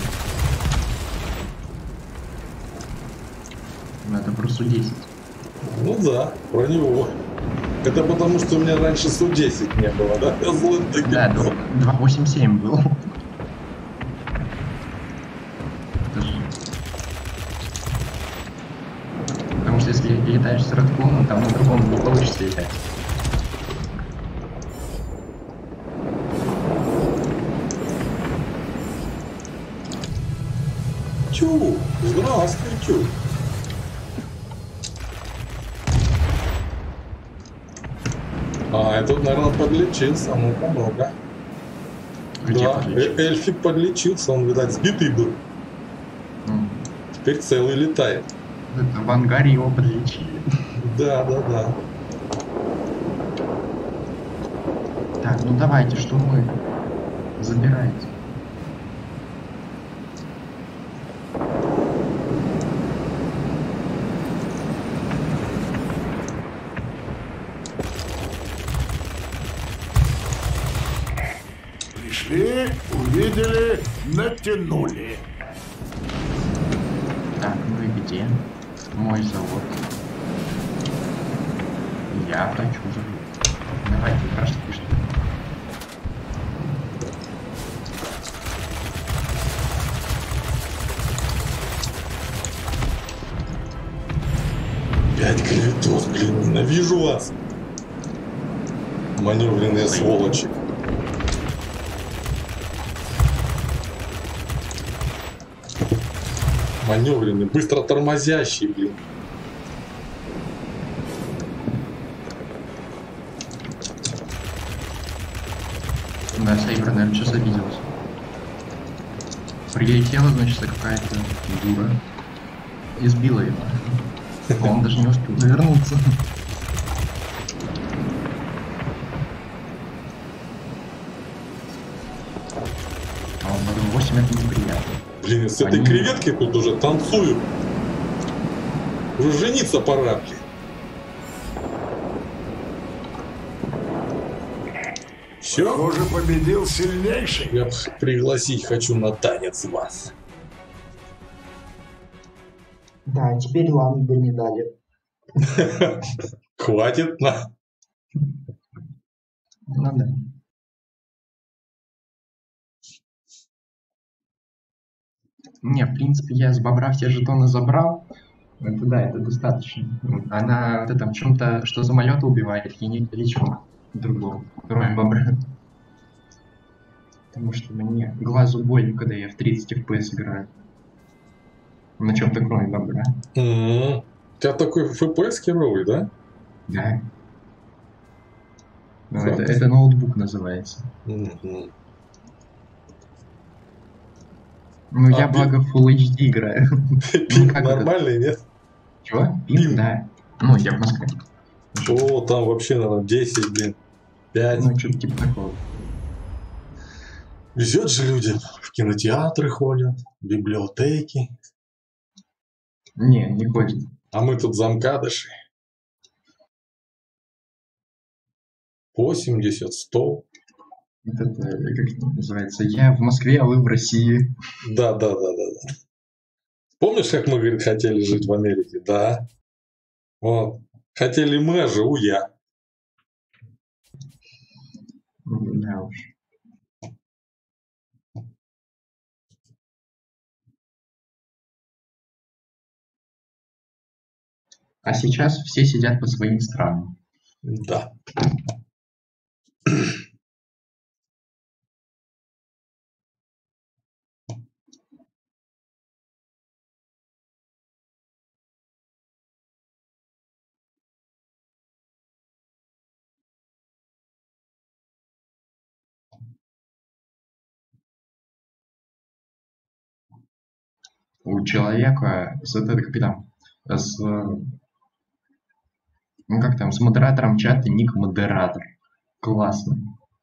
Ну, это про Су-10. Ну да, про него. Это потому, что у меня раньше Су-10 не было, да? Я злым таким Да, был. 287 был. Потому что если летаешь с Редконом, там на другом не получится летать. Чу, здравствуй, Чу. А, этот, наверное, подлечился, ну-ка, ну-ка. Где Да, подлечился? эльфик подлечился, он, видать, сбитый был. Теперь целый летает. Это в ангаре его подлечили. Да, да, да. Так, ну давайте, что мы? Забирайте. Пришли, увидели, натянули. Так, ну и где? Мой завод. Я хочу завод. Давайте, прошли, что ли. Пять клеветос, блин, ненавижу вас. Маневренные сволочи. Маневренный, быстро тормозящий, блин. Да, Сейбр, наверное, сейчас обиделся. Прилетела, значит, какая-то дура. И сбила его. А он даже не успел завернуться. А он подумал, 8 это неприятно. Блин, с этой Они- креветки тут уже танцую. Уже жениться пора, блин. Все? Похоже, победил сильнейший. Я пригласить хочу на танец вас. Да, теперь ламу бы не дали. Хватит на... Ну да. Не, в принципе, я с бобра все жетоны забрал. Это да, это достаточно. Она вот это в чем-то, что самолеты убивает, я не лечу другого, кроме бобра. Потому что мне глазу больно, когда я в 30 FPS играю. На чем-то кроме бобра. У тебя такой FPS херовый, да? Да. Ну, Факт. это ноутбук называется. Мгм. Ну, я, А благо, в Full HD играю. Ну, Пинг как это? нормальный, нет? Чего? Пинг. Пинг, да. Ну, я в Москве. О, там вообще, наверное, 10, блин, 5. Ну, что-то типа такого. Везет же людям. В кинотеатры ходят, в библиотеки. Не ходит. А мы тут замкадыши. 80, 100. Вот это, как это называется? Я в Москве, а вы в России. Да. Помнишь, как мы, говорит, хотели жить в Америке? Да. Вот. Хотели мы, а живу я. Да уж. А сейчас все сидят по своим странам. Да. у человека с это как там, с ну как там, с модератором чата ник модератор. Классно.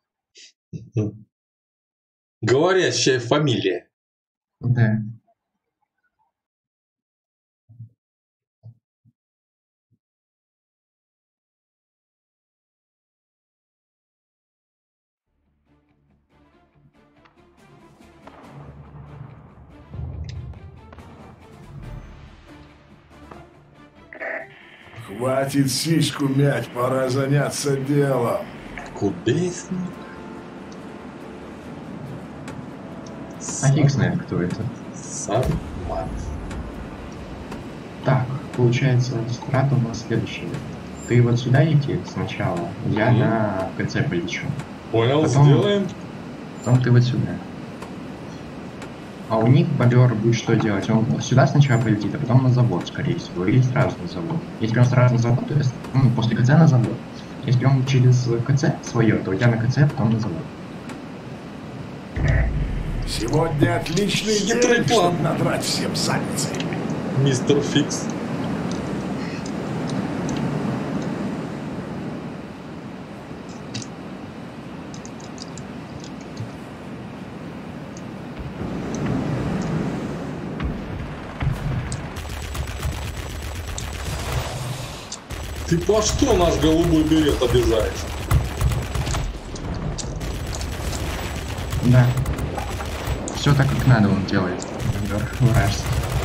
Говорящая фамилия. Да. Хватит сиську мять, пора заняться делом. Кудесник. А фиг знает, кто это. Сармат. Так, получается, страта у нас следующая. Ты вот сюда идти сначала, я на КЦ полечу. Понял, Потом- сделаем. Потом ты вот сюда. А у них бобер будет что делать? Он вот сюда сначала полетит, а потом на завод, скорее всего. Или сразу на завод. Если он сразу на завод, то есть после КЦ на завод. Если он через КЦ свое, то у тебя на КЦ, а потом на завод. Сегодня отличный Хитрый день, план. чтобы надрать всем задницы. Мистер Фикс. Ты по что наш голубой берет обижаешь? Да. Все так, как надо он делает. Бобер вражеский.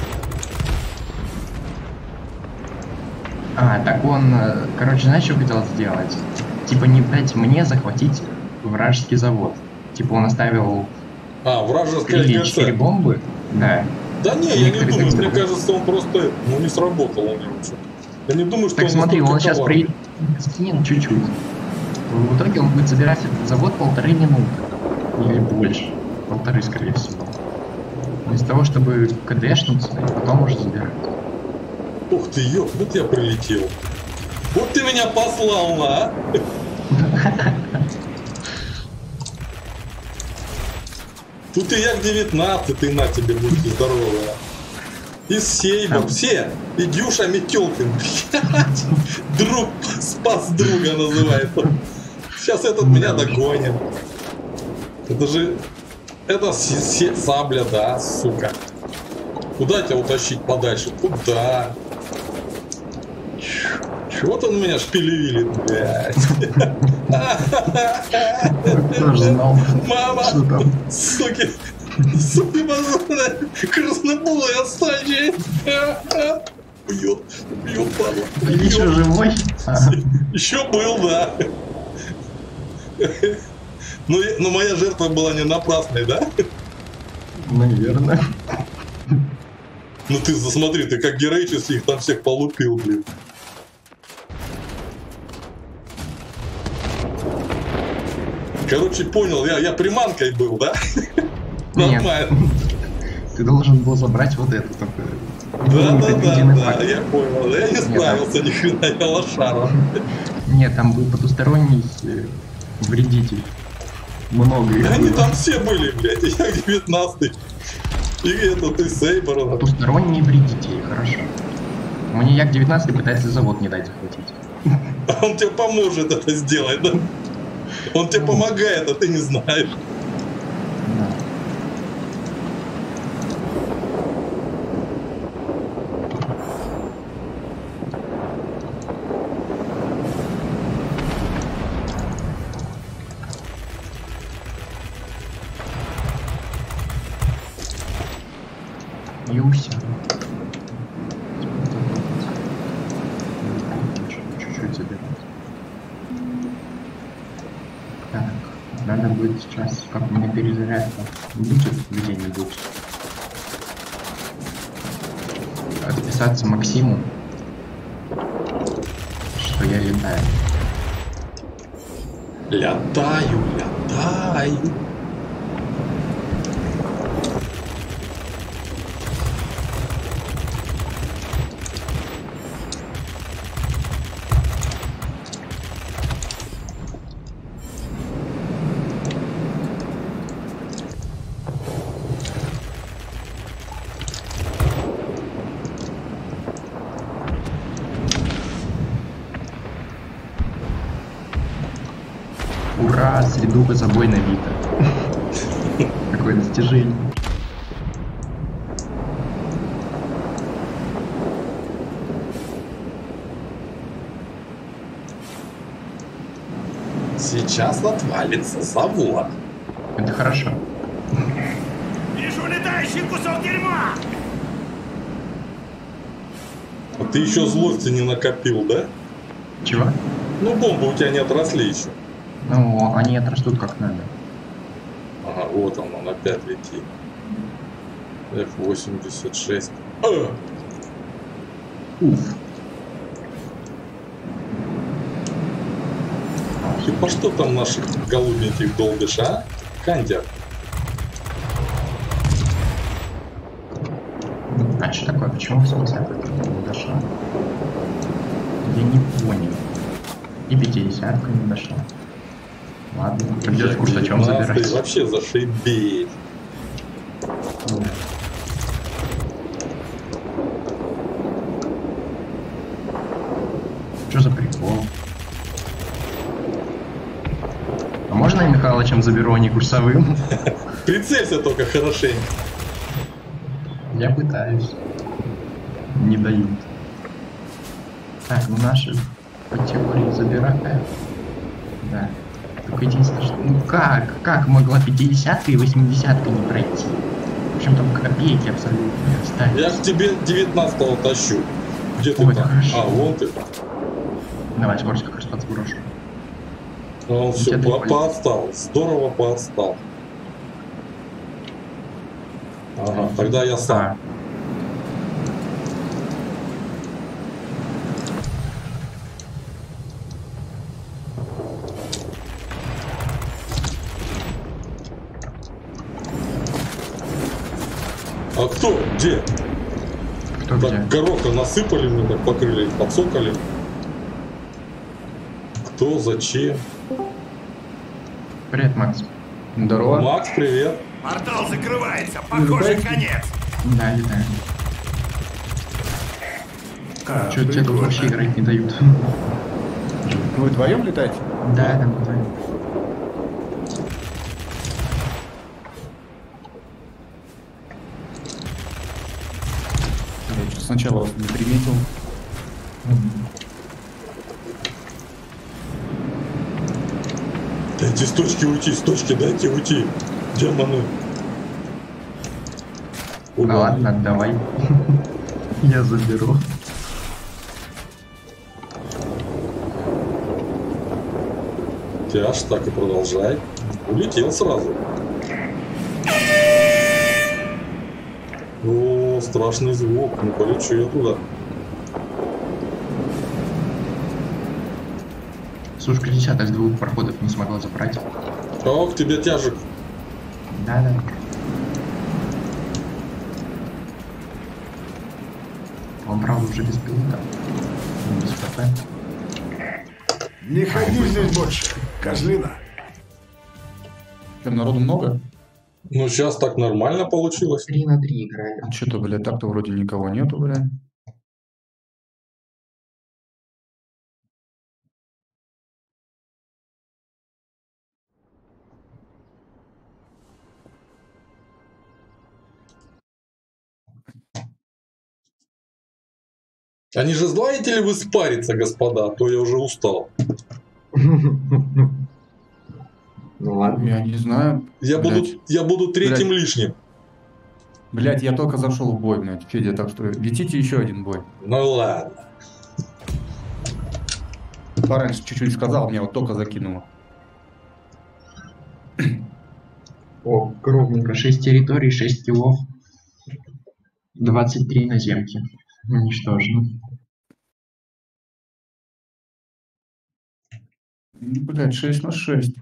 А, так он, короче, знаешь, что хотел сделать? Типа не дать мне захватить вражеский завод. Типа он оставил Вражеская 3 или 4 ГЦ. бомбы. Да. Да не, я не Некоторые думаю, так мне сделали. кажется, он просто, не сработал у него что-то. Я не думаю, что Так смотри, он сейчас коварный. скинет чуть-чуть. В итоге он будет забирать этот завод 1,5 минуты. Или больше. 1,5, скорее всего. Вместо того, чтобы КДшнуться, и потом уже забирать. Ух ты, ёп, вот я прилетел. Вот ты меня послал, а? Тут и Як-19, и на тебе, будьте здоровы. И Сейбр, все. И Дюша Метелкин, блядь. Друг спас друга называется. Сейчас этот меня догонит. Это же... Это сабля, да, сука. Куда тебя утащить подальше? Куда? Чего-то он меня шпилевилит, блядь. Кто же знал, Мама, что там? суки, суки позорные, краснобулые отстань. Бьет, падла. Ты еще живой? Еще был, да. Но моя жертва была не напрасной, да? Наверное. Ну ты засмотри, ты как героически их там всех полупил, блин. Короче, понял, я приманкой был, да? Нет. Нормально. Ты должен был забрать вот эту такую. Да, я понял. Я не справился ни хрена, я лошара. Нет, там был потусторонний вредитель. Много их Они было. там все были, блядь, и Як-19. И этот, и Сейбр. Потусторонние вредители, хорошо. Мне Як-19 пытается завод не дать захватить. Он тебе поможет это сделать, да? Он тебе помогает, а ты не знаешь. Да. И все. Чуть-чуть забирать. Так, надо будет сейчас, как у меня перезарядка будет где-нибудь, отписаться Максиму, что я летаю. Летаю. Ура, среду за собой набито. Какое достижение. Сейчас отвалится завод. Это хорошо. Вижу летающий кусок дерьма! А ты еще злости не накопил, да? Чего? Ну, бомбы у тебя не отросли еще. Ну, они отрастут как надо. Ага, вот он опять летит. F-86. Уф. Ты по что там наших голубеньких долбишь, а? Кандер. А что такое? Почему 80 не дошла? Я не понял. И 50 не дошла. Ладно, придется курсачом забирать. Вообще зашибись. Да. Что за прикол? А можно я Михалычем заберу, а не курсовым? Прицелься только хорошенько. Я пытаюсь. Не дают. Так, ну наши по теории забираем. Да. Только единственное, что... Ну как? Как могла 50-ка и 80-ка не пройти? В общем, там копейки абсолютно не остались. Я к тебе 19-го тащу. Где ты Ой, там? хорошо. А, вон ты. Давай, скорость как раз подсброшу. Он все Где ты поотстал. Здорово поотстал. Ага, тогда я сам. А кто? Где? Кто Так, где? гороха насыпали мне, так покрыли, подсокали. Кто, зачем? Привет, Макс. Здорово. Макс, привет. Портал закрывается, похоже, конец. Да, летаем. А, Что тебе тут вообще играть не дают? Вы вдвоем летаете? Да, там вдвоем. Я что сначала вас не приметил. Дайте с точки уйти, с точки дайте уйти. Демоны. Ну ладно, давай. Я заберу. Тяж, так и продолжай. Улетел сразу. О, страшный звук. Ну полечу я туда. Сушка 10 из 2 проходов не смогла забрать. Ох, тебе тяжек. Да. Он, правда, уже без пилота. Без ХП. Не ходи здесь больше, козлина. Там народу много? Ну, сейчас так нормально получилось. 3 на 3 играем. Что-то, блядь, так-то вроде никого нету, блядь. Они же знаете ли вы спариться, господа, а то я уже устал. Ну ладно. Я не знаю. Я буду третьим Блядь. лишним. Блядь, я только зашел в бой, блядь, Федя, так что летите еще один бой. Ну ладно. Пораньше чуть-чуть сказал, мне вот только закинуло. О, ровненько. 6 территорий, 6 киллов. 23 наземки. Уничтожено. Блядь, 6 на 6.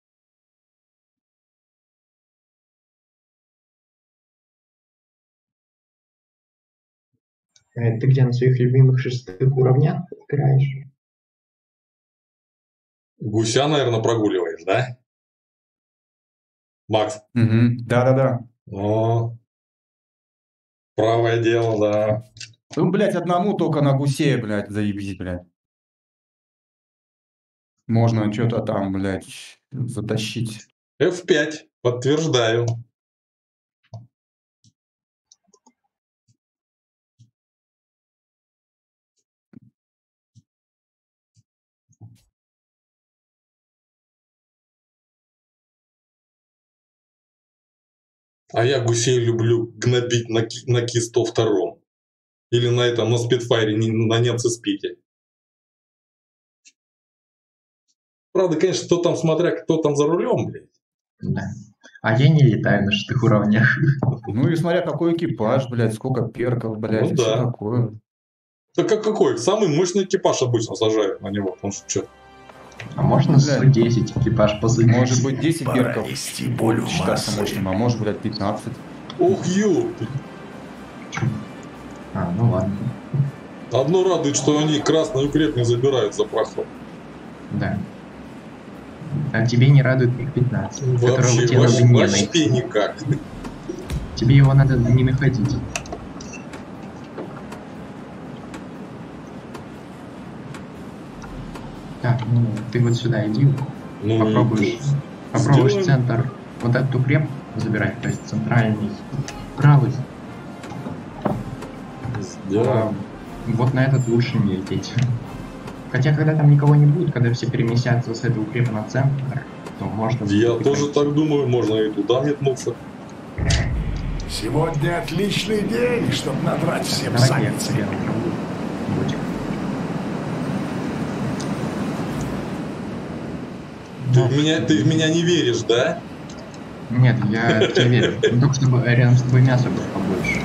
Ты где на своих любимых 6 уровнях играешь? Гуся, наверное, прогуливаешь, да? Макс? Угу. Да-да-да. О, правое дело, да. Ну, блядь, одному только на гусе, блядь, заебись, блядь. Можно что-то там, блядь, затащить. F5. Подтверждаю. А я гусей люблю гнобить на Ки-102. Или на этом, на Спитфайре, на немце-спике. Правда, конечно, кто там, смотря кто там за рулем, блядь. Да. А я не летаю на 6 уровнях. Ну и смотря какой экипаж, блядь, сколько перков, блядь, Ну и все да. такое. Так а какой? Самый мощный экипаж обычно сажают на него, потому что что? А можно 110 экипаж посадить? Может быть 10 Пора перков нести боль в считаться массы. мощным, а может, блядь, 15. Ох, ёпты. А, ну ладно. Одно радует, что они красный укреп не забирают за проход. Да. А тебе не радует их 15, которого Вообще, тебе надо не вообще найти. никак. Тебе его надо не находить. Так, ну ты вот сюда иди. Ну, Попробуешь сделаем. центр. Вот этот укреп забирать, то есть центральный, правый. Сделаем. Вот на этот лучше не лететь. Хотя, когда там никого не будет, когда все переместятся с этого укрепа на центр, то можно... Я будет тоже пойти. так думаю, можно и туда метнуться. Сегодня отличный день, чтобы надрать всем Давай я задницы. тебе направлю. Ботик. Ты в меня не веришь, да? Нет, я тебе верю. Только чтобы рядом с тобой мяса было побольше.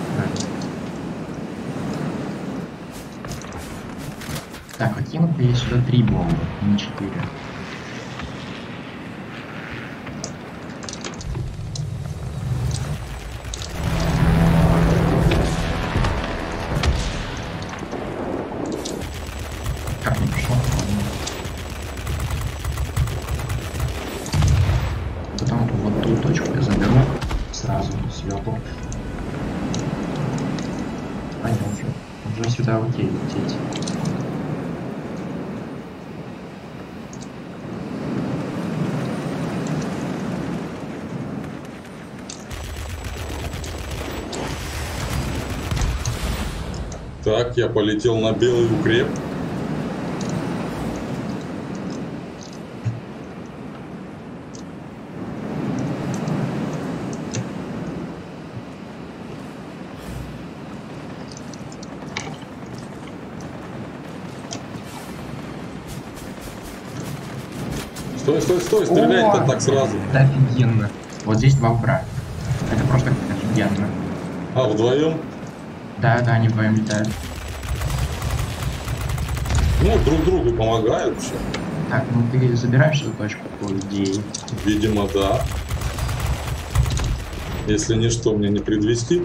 Так, а кину-ка я сюда 3 бомбы, не 4. Как не пошло? Потом вот ту точку я заберу сразу сверху. А не, уже сюда окей лететь. Так, я полетел на белый укреп. Стой, стрелять-то так сразу. Это офигенно. Вот здесь 2 укра. Это просто офигенно. А, вдвоем? Да, они вдвоем летают. Ну, друг другу помогают все. Так, ну ты забираешь эту точку, по идее. Видимо, да. Если ничто мне не предвестит.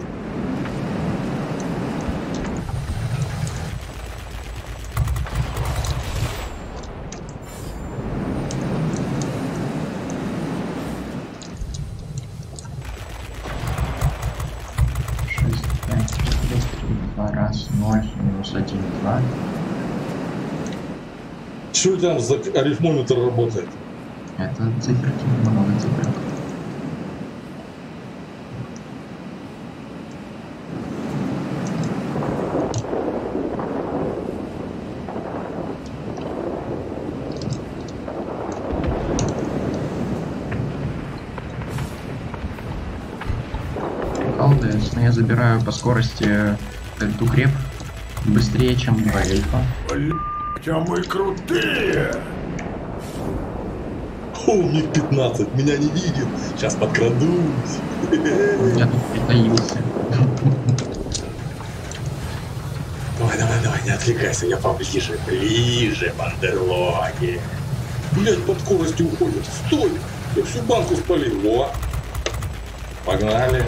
Раз, 0, минус 1, 2. Что там за арифмометр работает? Это циферки, много циферок. Колдес, но я забираю по скорости этот укреп быстрее, чем 2 эльфа. Хотя мы крутые. О, мне 15, меня не видит. Сейчас подкрадусь. Я тут притаился. Давай, не отвлекайся, я ближе, бандерлоги. Блять, под скоростью уходит. Стой! Я всю банку спалил. Во. Погнали.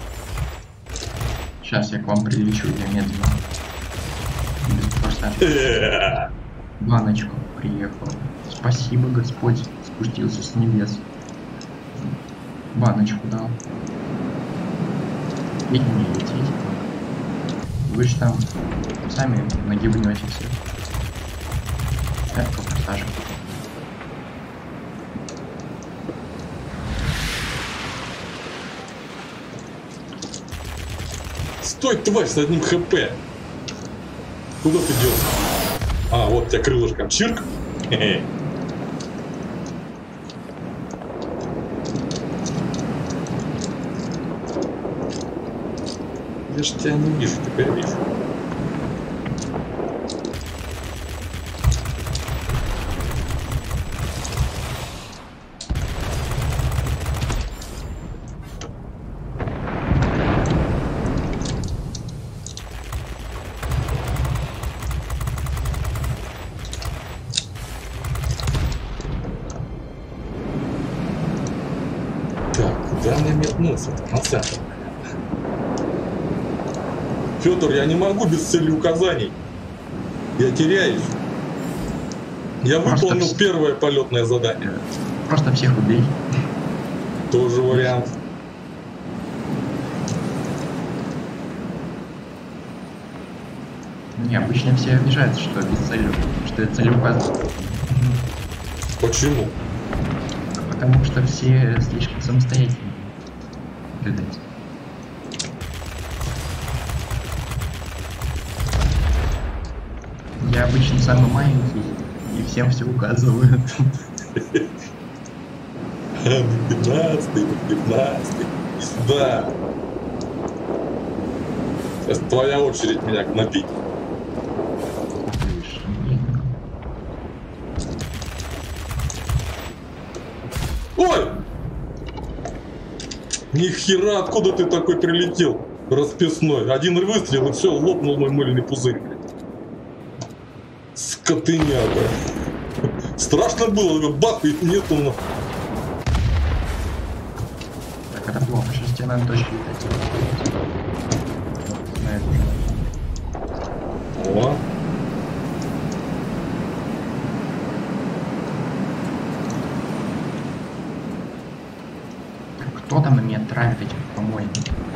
Сейчас я к вам прилечу, я медленно. Без форсажа. Баночку приехал. Спасибо, Господь спустился с небес. Баночку дал. Ведь не лететь. Вы же там сами нагибнете все. Так, форсажа. Стой, тварь, с одним хп. Куда ты идешь? А, вот тебя крылышком чирк. Хе-хе. Я ж тебя не вижу, теперь вижу. Куда мне метнулся-то? На центр. Федор, я не могу без цели указаний. Я теряюсь. Я выполнил первое полетное задание. Просто всех убей. Тоже вариант. Не, обычно все обижаются, что без цели, что это целеуказание. Почему? Потому что все слишком самостоятельные. Видать. Я обычно самый маленький и всем все указываю. 15-й, сюда. Сейчас твоя очередь меня гнобить. Ой! Нихера, откуда ты такой прилетел? Расписной. Один выстрел и все, лопнул мой мыльный пузырь. Скотыняга. Страшно было, бах, и нету. Так, это плохо, сейчас тебе надо точки летать. На это же. О. Кто там на меня травит этих помойных?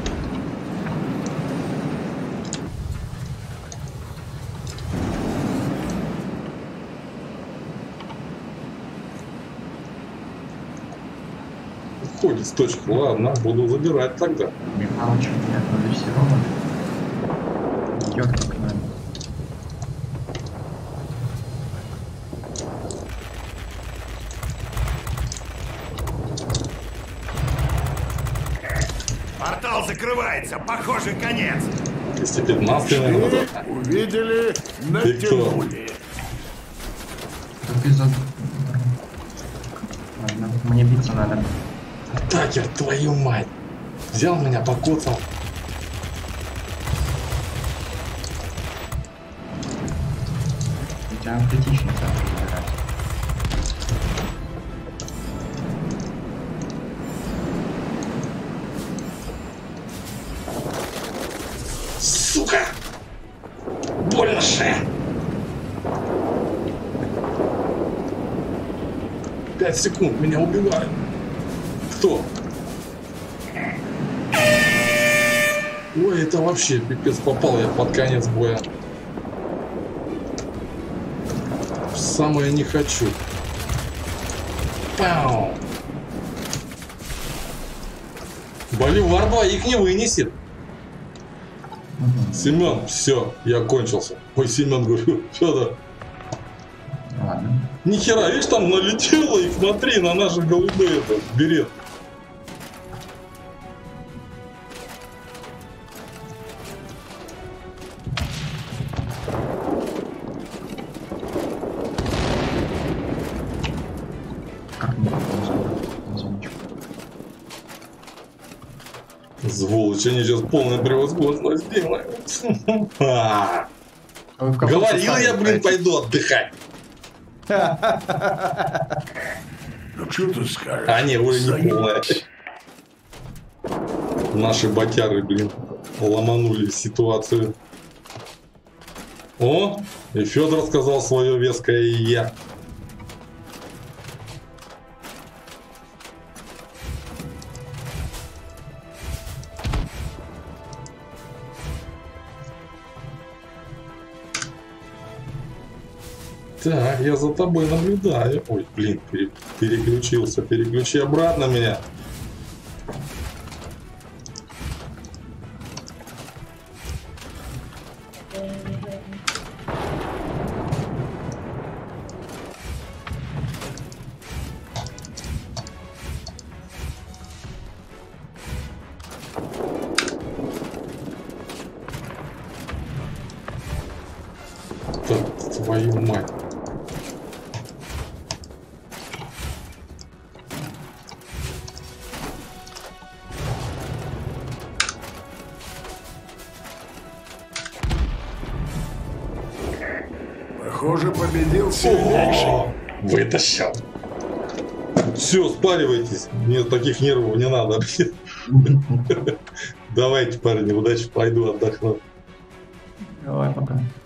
Уходит с точки. Ладно, буду забирать тогда. Михалыч, нет, надо все равно. Идет как надо. Портал закрывается, похоже, конец. 215 наверное. Увидели, натянули. Тут из-за... Ладно, мне биться надо. Такер, твою мать. Взял меня, покоцал. У тебя критично там разбирать. Сука! Больно же! 5 секунд, меня убивают. Кто? Ой, это вообще пипец, попал я под конец боя. Самое не хочу. Пау! Боливар двоих не вынесет. Семен, все, я кончился. Ой, Семен, говорю, Федор. Ладно. Нихера, видишь, там налетело, и смотри, на наши голубые это берет. Как мне на зоночку? Сволочь, они сейчас полное превосходство сделают. Говорил я, блин, пойду отдыхать. Ну что ты скажешь? А не, уже не полное. Наши ботяры, блин, ломанули ситуацию. О, и Федор сказал свое веское я. Так, я за тобой наблюдаю. Ой, блин, переключился. Переключи обратно меня. Твою мать. Похоже, победил сильнейший. О, вытащил. Все, спаривайтесь. Мне таких нервов не надо. Давайте, парни, удачи, пойду отдохну. Давай, пока.